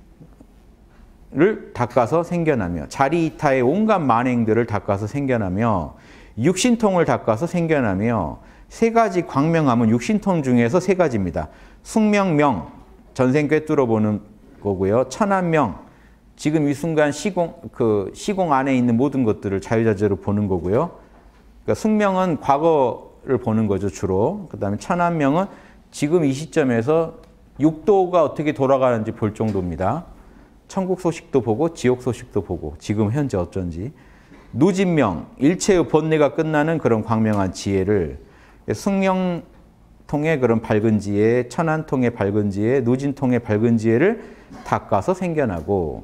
를 닦아서 생겨나며, 자리이타의 온갖 만행들을 닦아서 생겨나며, 육신통을 닦아서 생겨나며, 세 가지 광명함은 육신통 중에서 세 가지입니다. 숙명명, 전생 꿰뚫어 보는 거고요. 천안명, 지금 이 순간 시공, 그 시공 안에 있는 모든 것들을 자유자재로 보는 거고요. 그러니까 숙명은 과거를 보는 거죠, 주로. 그 다음에 천안명은 지금 이 시점에서 육도가 어떻게 돌아가는지 볼 정도입니다. 천국 소식도 보고 지옥 소식도 보고 지금 현재 어쩐지. 누진명, 일체의 번뇌가 끝나는 그런 광명한 지혜를, 숙명통의 그런 밝은 지혜, 천안통의 밝은 지혜, 누진통의 밝은 지혜를 닦아서 생겨나고,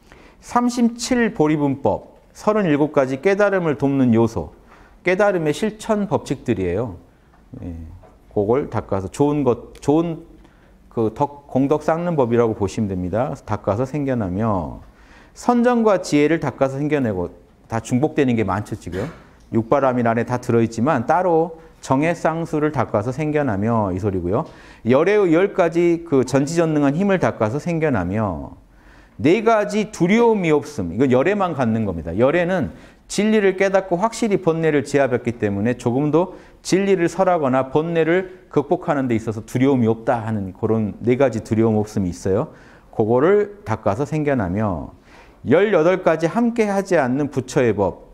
삼십칠 보리분법, 서른일곱 가지 깨달음을 돕는 요소, 깨달음의 실천 법칙들이에요. 예, 그걸 닦아서 좋은 것, 좋은 그 덕, 공덕 쌓는 법이라고 보시면 됩니다. 닦아서 생겨나며, 선정과 지혜를 닦아서 생겨내고, 다 중복되는 게 많죠, 지금. 육바라밀 안에 다 들어있지만 따로 정의 쌍수를 닦아서 생겨나며, 이 소리고요. 열애의 열 가지 그 전지전능한 힘을 닦아서 생겨나며, 네 가지 두려움이 없음. 이건 열애만 갖는 겁니다. 열애는 진리를 깨닫고 확실히 번뇌를 제압했기 때문에 조금도 진리를 설하거나 번뇌를 극복하는 데 있어서 두려움이 없다 하는 그런 네 가지 두려움 없음이 있어요. 그거를 닦아서 생겨나며, 열여덟 가지 함께 하지 않는 부처의 법.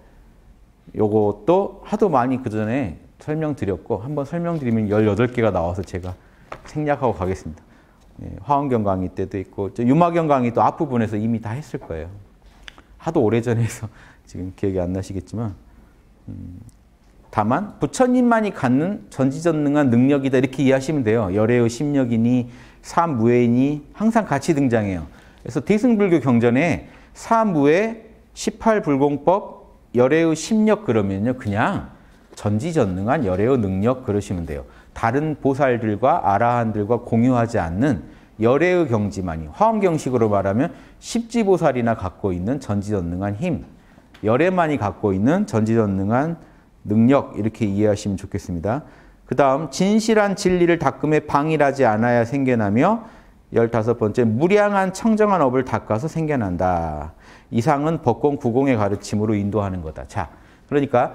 요것도 하도 많이 그 전에 설명드렸고, 한번 설명드리면 열여덟 개가 나와서 제가 생략하고 가겠습니다. 예, 화엄경 강의 때도 있고, 유마경 강의 또 앞부분에서 이미 다 했을 거예요. 하도 오래전에 해서 지금 기억이 안 나시겠지만, 음, 다만 부처님만이 갖는 전지전능한 능력이다 이렇게 이해하시면 돼요. 열애의 심력이니 사무애니 항상 같이 등장해요. 그래서 대승불교 경전에 사무애, 십팔 불공법, 열애의 심력 그러면요 그냥 전지전능한 열애의 능력 그러시면 돼요. 다른 보살들과 아라한들과 공유하지 않는 열애의 경지만이, 화엄경식으로 말하면 십지보살이나 갖고 있는 전지전능한 힘, 열애만이 갖고 있는 전지전능한 능력, 이렇게 이해하시면 좋겠습니다. 그 다음 진실한 진리를 닦음에 방일하지 않아야 생겨나며, 열다섯 번째 무량한 청정한 업을 닦아서 생겨난다. 이상은 법공 구공의 가르침으로 인도하는 거다. 자, 그러니까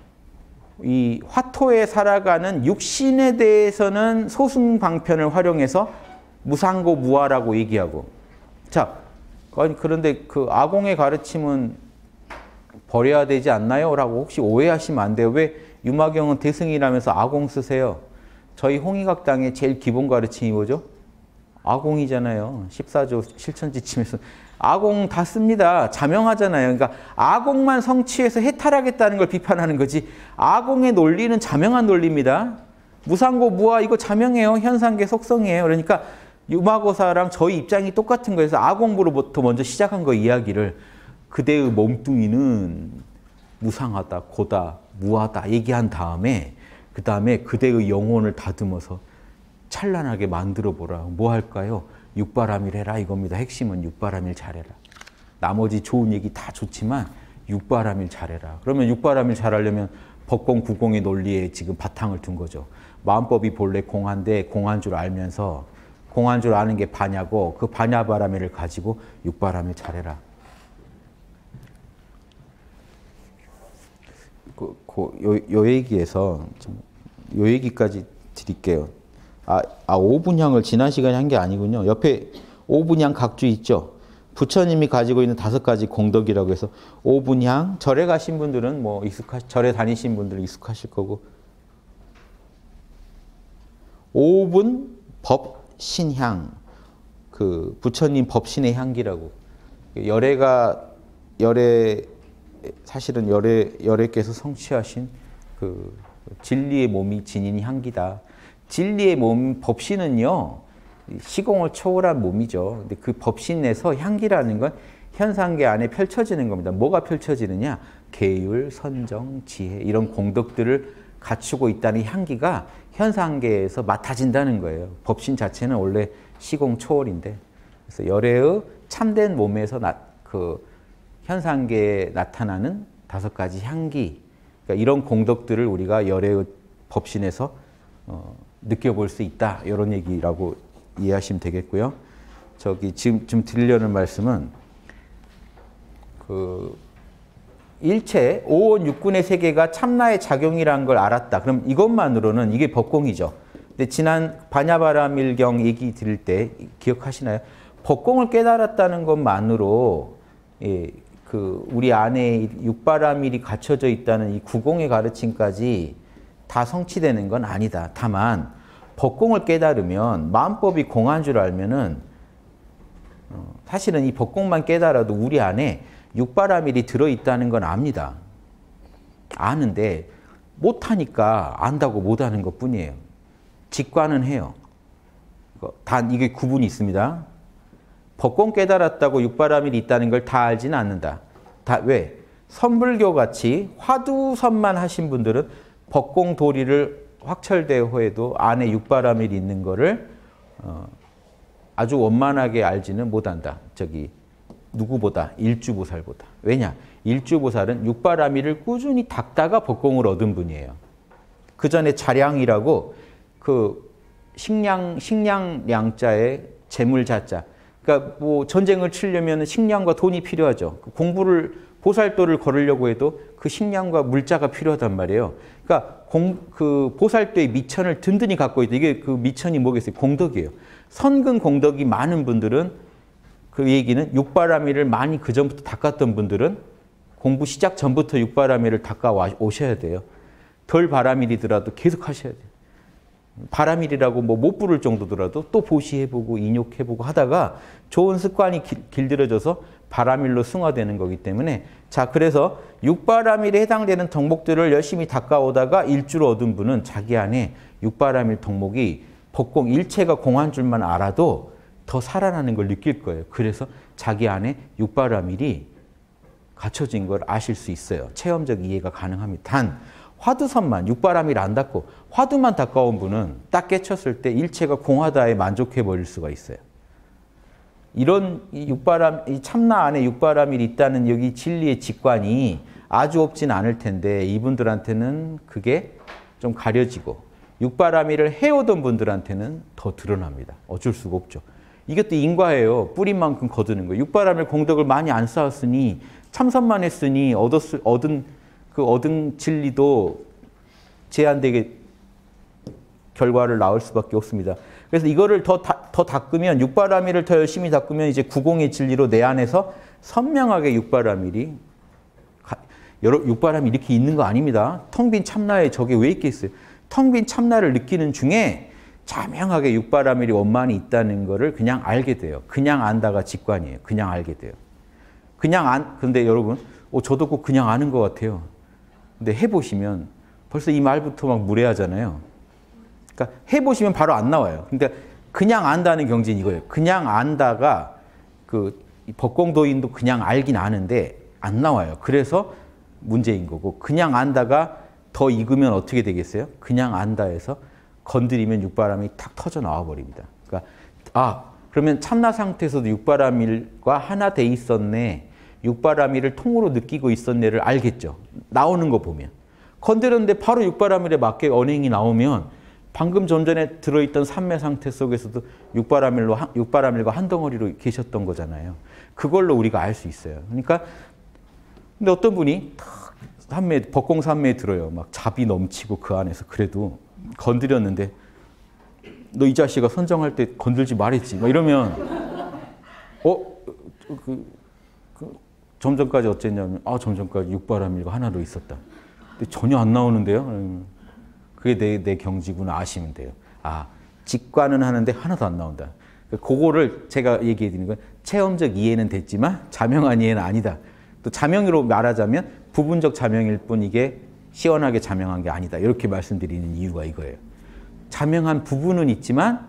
이 화토에 살아가는 육신에 대해서는 소승방편을 활용해서 무상고 무아라고 얘기하고, 자, 그런데 그 아공의 가르침은 버려야 되지 않나요? 라고 혹시 오해하시면 안 돼요. 왜 유마경은 대승이라면서 아공 쓰세요? 저희 홍익학당의 제일 기본 가르침이 뭐죠? 아공이잖아요. 십사조 실천지침에서 아공 다 씁니다. 자명하잖아요. 그러니까 아공만 성취해서 해탈하겠다는 걸 비판하는 거지, 아공의 논리는 자명한 논리입니다. 무상고 무아 이거 자명해요. 현상계 속성이에요. 그러니까 유마고사랑 저희 입장이 똑같은 거에서 아공부로부터 먼저 시작한 거 이야기를 그대의 몸뚱이는 무상하다, 고다, 무하다 얘기한 다음에 그 다음에 그대의 영혼을 다듬어서 찬란하게 만들어 보라. 뭐 할까요? 육바라밀 해라 이겁니다. 핵심은 육바라밀 잘해라. 나머지 좋은 얘기 다 좋지만 육바라밀 잘해라. 그러면 육바라밀 잘하려면 법공, 구공의 논리에 지금 바탕을 둔 거죠. 마음법이 본래 공한데 공한 줄 알면서 공한 줄 아는 게 반야고 그 반야바라밀을 가지고 육바라밀 잘해라. 그, 그, 요, 요 얘기에서 좀, 요 얘기까지 드릴게요. 아, 아 오분향을 지난 시간에 한 게 아니군요. 옆에 오분향 각주 있죠. 부처님이 가지고 있는 다섯 가지 공덕이라고 해서 오분향, 절에 가신 분들은 뭐 익숙하, 절에 다니신 분들은 익숙하실 거고 오분 법신향, 그 부처님 법신의 향기라고. 열애가 열애 사실은 열애 열애께서 성취하신 그 진리의 몸이 지닌 향기다. 진리의 몸 법신은요 시공을 초월한 몸이죠. 근데 그 법신 내서 향기라는 건 현상계 안에 펼쳐지는 겁니다. 뭐가 펼쳐지느냐? 계율, 선정, 지혜 이런 공덕들을 갖추고 있다는 향기가 현상계에서 맡아진다는 거예요. 법신 자체는 원래 시공 초월인데, 그래서 열애의 참된 몸에서 나, 그 현상계에 나타나는 다섯 가지 향기, 그러니까 이런 공덕들을 우리가 열애의 법신에서 어, 느껴볼 수 있다. 이런 얘기라고 이해하시면 되겠고요. 저기 지금 좀 드리려는 말씀은 그 일체 오온 육군의 세계가 참나의 작용이라는 걸 알았다. 그럼 이것만으로는 이게 법공이죠. 근데 지난 반야바라밀경 얘기 드릴 때 기억하시나요? 법공을 깨달았다는 것만으로 예, 그 우리 안에 육바라밀이 갖춰져 있다는 이 구공의 가르침까지 다 성취되는 건 아니다. 다만 법공을 깨달으면 마음법이 공한 줄 알면은 어, 사실은 이 법공만 깨달아도 우리 안에 육바라밀이 들어있다는 건 압니다. 아는데 못하니까 안다고 못하는 것뿐이에요. 직관은 해요. 단 이게 구분이 있습니다. 법공 깨달았다고 육바라밀이 있다는 걸 다 알지는 않는다. 다 왜? 선불교 같이 화두선만 하신 분들은 법공 도리를 확철대오해도 안에 육바라밀이 있는 거를 어, 아주 원만하게 알지는 못한다. 저기 누구보다? 일주보살보다. 왜냐? 일주보살은 육바라밀을 꾸준히 닦다가 법공을 얻은 분이에요. 그 전에 자량이라고 그 식량, 식량량자의 재물자자. 그러니까 뭐 전쟁을 치려면 식량과 돈이 필요하죠. 공부를, 보살도를 걸으려고 해도 그 식량과 물자가 필요하단 말이에요. 그러니까 공, 그 보살도의 미천을 든든히 갖고 있다. 이게 그 미천이 뭐겠어요? 공덕이에요. 선근 공덕이 많은 분들은 그 얘기는 육바라밀을 많이 그 전부터 닦았던 분들은 공부 시작 전부터 육바라밀을 닦아 오셔야 돼요. 덜 바라밀이더라도 계속 하셔야 돼요. 바라밀이라고 뭐 못 부를 정도더라도 또 보시해보고 인욕해보고 하다가 좋은 습관이 길, 길들여져서 바라밀로 승화되는 거기 때문에 자 그래서 육바라밀에 해당되는 덕목들을 열심히 닦아오다가 일주로 얻은 분은 자기 안에 육바라밀 덕목이 법공 일체가 공한 줄만 알아도 더 살아나는 걸 느낄 거예요. 그래서 자기 안에 육바라밀이 갖춰진 걸 아실 수 있어요. 체험적 이해가 가능합니다. 단 화두선만 육바라밀 안 닦고 화두만 닦아온 분은 딱 깨쳤을 때 일체가 공하다에 만족해 버릴 수가 있어요. 이런 이 육바람, 이 참나 안에 육바라밀이 있다는 여기 진리의 직관이 아주 없진 않을 텐데 이분들한테는 그게 좀 가려지고 육바라밀을 해오던 분들한테는 더 드러납니다. 어쩔 수가 없죠. 이것도 인과예요. 뿌린 만큼 거두는 거예요. 육바라밀 공덕을 많이 안 쌓았으니 참선만 했으니 얻었을, 얻은 그 얻은 진리도 제한되게 결과를 낳을 수밖에 없습니다. 그래서 이거를 더, 다, 더 닦으면 육바라밀을 더 열심히 닦으면 이제 구공의 진리로 내 안에서 선명하게 육바라밀이 여러 육바라밀이 이렇게 있는 거 아닙니다. 텅 빈 참나에 저게 왜 있겠어요? 텅 빈 참나를 느끼는 중에 자명하게 육바라밀이 원만히 있다는 거를 그냥 알게 돼요. 그냥 안다가 직관이에요. 그냥 알게 돼요. 그냥 안, 근데 여러분, 어, 저도 꼭 그냥 아는 것 같아요. 근데 해보시면 벌써 이 말부터 막 무례하잖아요. 그러니까 해보시면 바로 안 나와요. 그러니까 그냥 안다는 경지는 이거예요. 그냥 안다가 그 법공도인도 그냥 알긴 아는데 안 나와요. 그래서 문제인 거고, 그냥 안다가 더 익으면 어떻게 되겠어요? 그냥 안다에서 건드리면 육바람이 탁 터져 나와 버립니다. 그러니까 아 그러면 참나 상태에서도 육바라밀과 하나 돼 있었네, 육바라밀을 통으로 느끼고 있었네를 알겠죠. 나오는 거 보면. 건드렸는데 바로 육바라밀에 맞게 언행이 나오면 방금 좀 전에 들어있던 삼매 상태 속에서도 육바라밀로, 육바라밀과 한 덩어리로 계셨던 거잖아요. 그걸로 우리가 알 수 있어요. 그러니까 근데 어떤 분이 삼매, 법공 삼매에 들어요. 막 잡이 넘치고 그 안에서 그래도 건드렸는데 너 이 자식아 선정할 때 건들지 말했지. 막 이러면 어? 그, 그, 좀 전까지 어쨌냐면 아, 좀 전까지 육바라밀과 하나로 있었다. 근데 전혀 안 나오는데요. 그게 내, 내 경지구나 아시면 돼요. 아, 직관은 하는데 하나도 안 나온다. 그거를 제가 얘기해 드리는 건 체험적 이해는 됐지만 자명한 이해는 아니다. 또 자명으로 말하자면 부분적 자명일 뿐 이게 시원하게 자명한 게 아니다. 이렇게 말씀드리는 이유가 이거예요. 자명한 부분은 있지만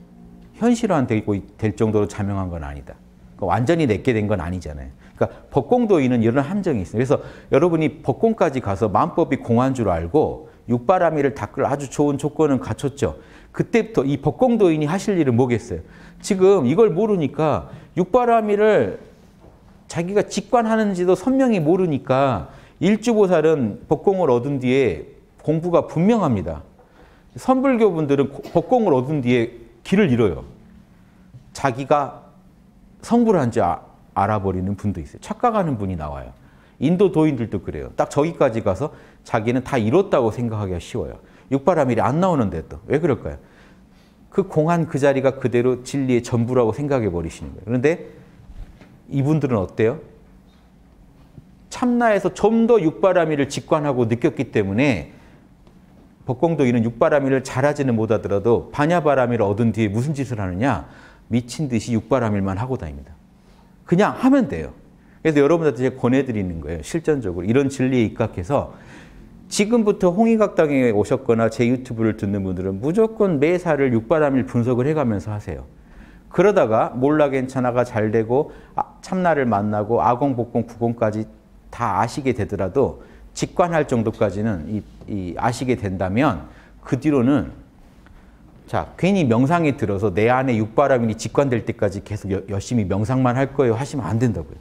현실화되고 될 정도로 자명한 건 아니다. 그러니까 완전히 내게 된 건 아니잖아요. 그러니까 법공도인은 이런 함정이 있어요. 그래서 여러분이 법공까지 가서 만법이 공한 줄 알고 육바라밀을 닦을 아주 좋은 조건은 갖췄죠. 그때부터 이 법공도인이 하실 일은 뭐겠어요? 지금 이걸 모르니까 육바라밀을 자기가 직관하는지도 선명히 모르니까 일주보살은 법공을 얻은 뒤에 공부가 분명합니다. 선불교 분들은 법공을 얻은 뒤에 길을 잃어요. 자기가 성불한지 아, 알아버리는 분도 있어요. 착각하는 분이 나와요. 인도 도인들도 그래요. 딱 저기까지 가서 자기는 다 이뤘다고 생각하기가 쉬워요. 육바라밀이 안 나오는데 또. 왜 그럴까요? 그 공한 그 자리가 그대로 진리의 전부라고 생각해 버리시는 거예요. 그런데 이분들은 어때요? 참나에서 좀 더 육바라밀을 직관하고 느꼈기 때문에 법공도인은 육바라밀을 잘하지는 못하더라도 반야바라밀을 얻은 뒤에 무슨 짓을 하느냐? 미친 듯이 육바라밀만 하고 다닙니다. 그냥 하면 돼요. 그래서 여러분들한테 제가 권해드리는 거예요. 실전적으로. 이런 진리에 입각해서 지금부터 홍익학당에 오셨거나 제 유튜브를 듣는 분들은 무조건 매사를 육바라밀 분석을 해가면서 하세요. 그러다가 몰라 괜찮아가 잘 되고 참나를 만나고 아공, 복공, 구공까지 다 아시게 되더라도 직관할 정도까지는 이, 이 아시게 된다면 그 뒤로는 자 괜히 명상에 들어서 내 안에 육바라밀이 직관될 때까지 계속 여, 열심히 명상만 할 거예요 하시면 안 된다고요.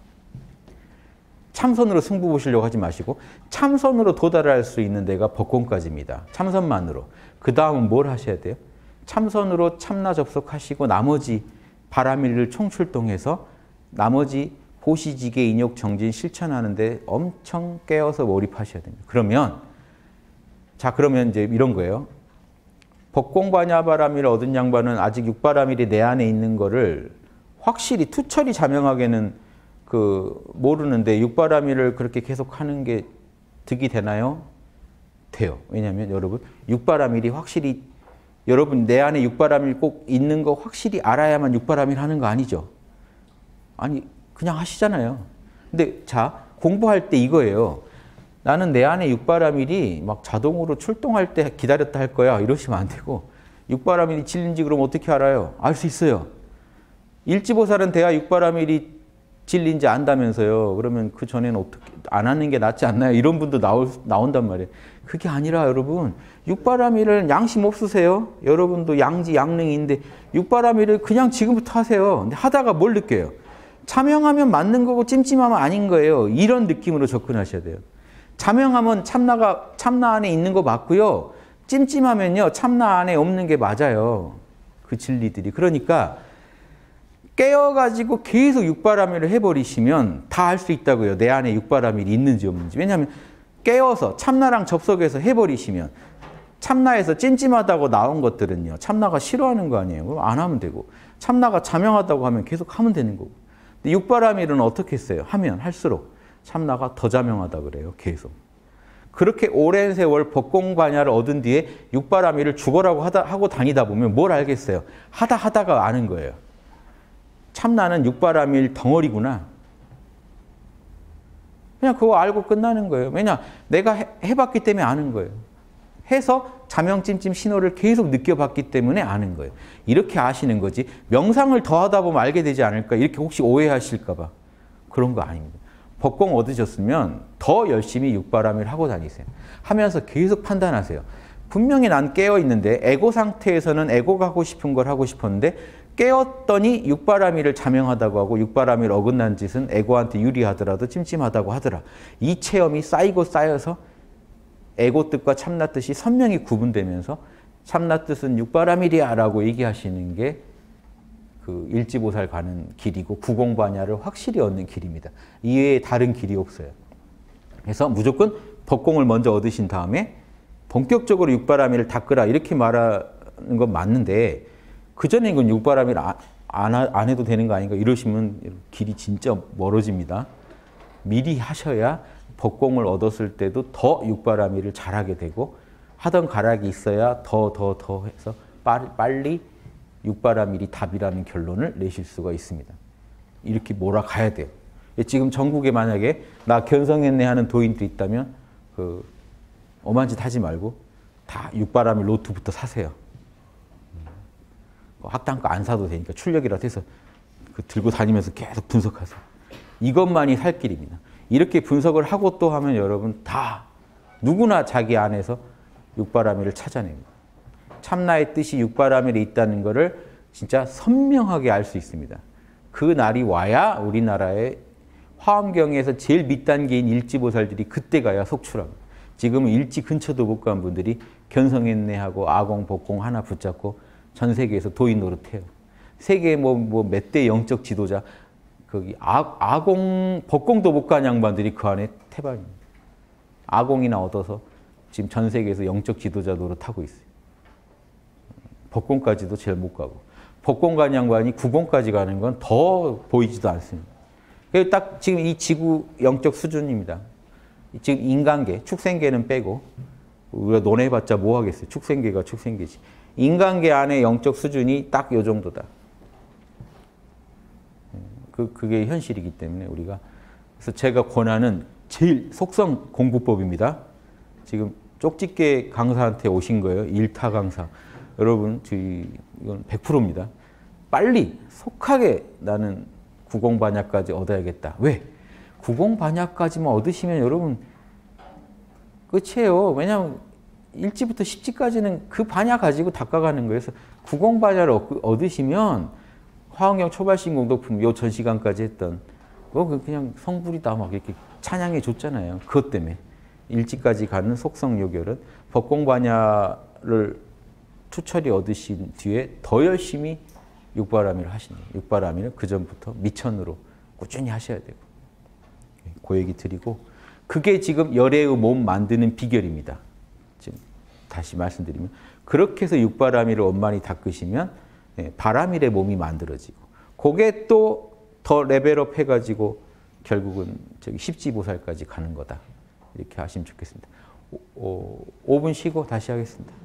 참선으로 승부 보시려고 하지 마시고 참선으로 도달할 수 있는 데가 법공까지입니다. 참선만으로. 그 다음은 뭘 하셔야 돼요? 참선으로 참나 접속하시고 나머지 바라밀을 총출동해서 나머지 보시지계 인욕 정진 실천하는데 엄청 깨어서 몰입하셔야 됩니다. 그러면 자 그러면 이제 이런 거예요. 법공반야바라밀을 얻은 양반은 아직 육바라밀이 내 안에 있는 거를 확실히 투철이 자명하게는 그 모르는데 육바라밀을 그렇게 계속 하는 게 득이 되나요? 돼요. 왜냐하면 여러분 육바라밀이 확실히 여러분 내 안에 육바라밀 꼭 있는 거 확실히 알아야만 육바라밀 하는 거 아니죠? 아니 그냥 하시잖아요. 근데 자 공부할 때 이거예요. 나는 내 안에 육바라밀이 막 자동으로 출동할 때 기다렸다 할 거야. 이러시면 안 되고 육바라밀이 진리인지 그럼 어떻게 알아요? 알 수 있어요. 일지보살은 대하 육바라밀이 진리인지 안다면서요. 그러면 그 전에는 어떻게 안 하는 게 낫지 않나요? 이런 분도 나올, 나온단 말이에요. 그게 아니라 여러분 육바라밀을 양심 없으세요? 여러분도 양지 양능인데 육바라밀을 그냥 지금부터 하세요. 근데 하다가 뭘 느껴요? 자명하면 맞는 거고 찜찜하면 아닌 거예요. 이런 느낌으로 접근하셔야 돼요. 자명하면 참나가 참나 안에 있는 거 맞고요. 찜찜하면요 참나 안에 없는 게 맞아요. 그 진리들이. 그러니까 깨어가지고 계속 육바라밀을 해버리시면 다 알 수 있다고요. 내 안에 육바라밀이 있는지 없는지. 왜냐하면 깨어서 참나랑 접속해서 해버리시면 참나에서 찜찜하다고 나온 것들은요. 참나가 싫어하는 거 아니에요. 그럼 안 하면 되고. 참나가 자명하다고 하면 계속 하면 되는 거고. 근데 육바라밀은 어떻게 했어요? 하면 할수록 참나가 더 자명하다 그래요. 계속. 그렇게 오랜 세월 법공반야를 얻은 뒤에 육바라밀을 죽어라고 하다, 하고 다니다 보면 뭘 알겠어요? 하다 하다가 아는 거예요. 참나는 육바라밀 덩어리구나. 그냥 그거 알고 끝나는 거예요. 왜냐? 내가 해, 해봤기 때문에 아는 거예요. 해서 자명찜찜 신호를 계속 느껴봤기 때문에 아는 거예요. 이렇게 아시는 거지. 명상을 더 하다 보면 알게 되지 않을까 이렇게 혹시 오해하실까 봐. 그런 거 아닙니다. 법공 얻으셨으면 더 열심히 육바라밀 하고 다니세요. 하면서 계속 판단하세요. 분명히 난 깨어 있는데 에고 상태에서는 에고가 하고 싶은 걸 하고 싶었는데 깨었더니 육바라밀을 자명하다고 하고 육바라밀 어긋난 짓은 에고한테 유리하더라도 찜찜하다고 하더라. 이 체험이 쌓이고 쌓여서 에고 뜻과 참나 뜻이 선명히 구분되면서 참나 뜻은 육바라밀이야 라고 얘기하시는 게 그 일지보살 가는 길이고 구공반야를 확실히 얻는 길입니다. 이외에 다른 길이 없어요. 그래서 무조건 법공을 먼저 얻으신 다음에 본격적으로 육바라밀을 닦으라 이렇게 말하는 건 맞는데 그 전에 이건 육바라밀 안, 안, 안 해도 되는 거 아닌가 이러시면 길이 진짜 멀어집니다. 미리 하셔야 법공을 얻었을 때도 더 육바라밀을 잘하게 되고 하던 가락이 있어야 더 더 더 해서 빨리 육바라밀이 답이라는 결론을 내실 수가 있습니다. 이렇게 몰아가야 돼요. 지금 전국에 만약에 나 견성했네 하는 도인들이 있다면 그 엄한 짓 하지 말고 다 육바라밀 노트부터 사세요. 학당가 안 사도 되니까 출력이라도 해서 그 들고 다니면서 계속 분석하세요. 이것만이 살 길입니다. 이렇게 분석을 하고 또 하면 여러분 다 누구나 자기 안에서 육바라밀을 찾아냅니다. 참나의 뜻이 육바라밀에 있다는 것을 진짜 선명하게 알 수 있습니다. 그 날이 와야 우리나라의 화엄경에서 제일 밑단계인 일지보살들이 그때 가야 속출합니다. 지금은 일지 근처도 못 간 분들이 견성했네 하고 아공, 법공 하나 붙잡고 전 세계에서 도인 노릇해요. 세계 뭐, 뭐 몇 대 영적 지도자, 거기 아, 아공, 법공도 못 간 양반들이 그 안에 태반입니다. 아공이나 얻어서 지금 전 세계에서 영적 지도자 노릇하고 있어요. 법공까지도 제일 못 가고. 법공 간 양반이 구공까지 가는 건 더 보이지도 않습니다. 딱 지금 이 지구 영적 수준입니다. 지금 인간계, 축생계는 빼고 우리가 논해봤자 뭐 하겠어요. 축생계가 축생계지. 인간계 안에 영적 수준이 딱 요 정도다. 그, 그게 현실이기 때문에 우리가. 그래서 제가 권하는 제일 속성 공부법입니다. 지금 쪽집게 강사한테 오신 거예요. 일타 강사. 여러분, 저희 이건 백 퍼센트입니다. 빨리 속하게 나는 구공반야까지 얻어야겠다. 왜? 구공반야까지만 얻으시면 여러분 끝이에요. 왜냐하면 일지부터 십지까지는 그 반야 가지고 닦아가는 거예요. 그래서 구공반야를 얻으시면 화엄경 초발신 공덕품 요 전 시간까지 했던 그거 그냥 성불이다 막 이렇게 찬양해 줬잖아요. 그것 때문에 일지까지 가는 속성 요결은 법공반야를 투철이 얻으신 뒤에 더 열심히 육바라밀을 하시는 거예요. 육바라밀은 그 전부터 미천으로 꾸준히 하셔야 되고 그 얘기 드리고 그게 지금 열애의 몸 만드는 비결입니다. 지금 다시 말씀드리면 그렇게 해서 육바라밀을 원만히 닦으시면 바라밀의 몸이 만들어지고 그게 또 더 레벨업 해가지고 결국은 저기 십지보살까지 가는 거다. 이렇게 하시면 좋겠습니다. 오, 오 분 쉬고 다시 하겠습니다.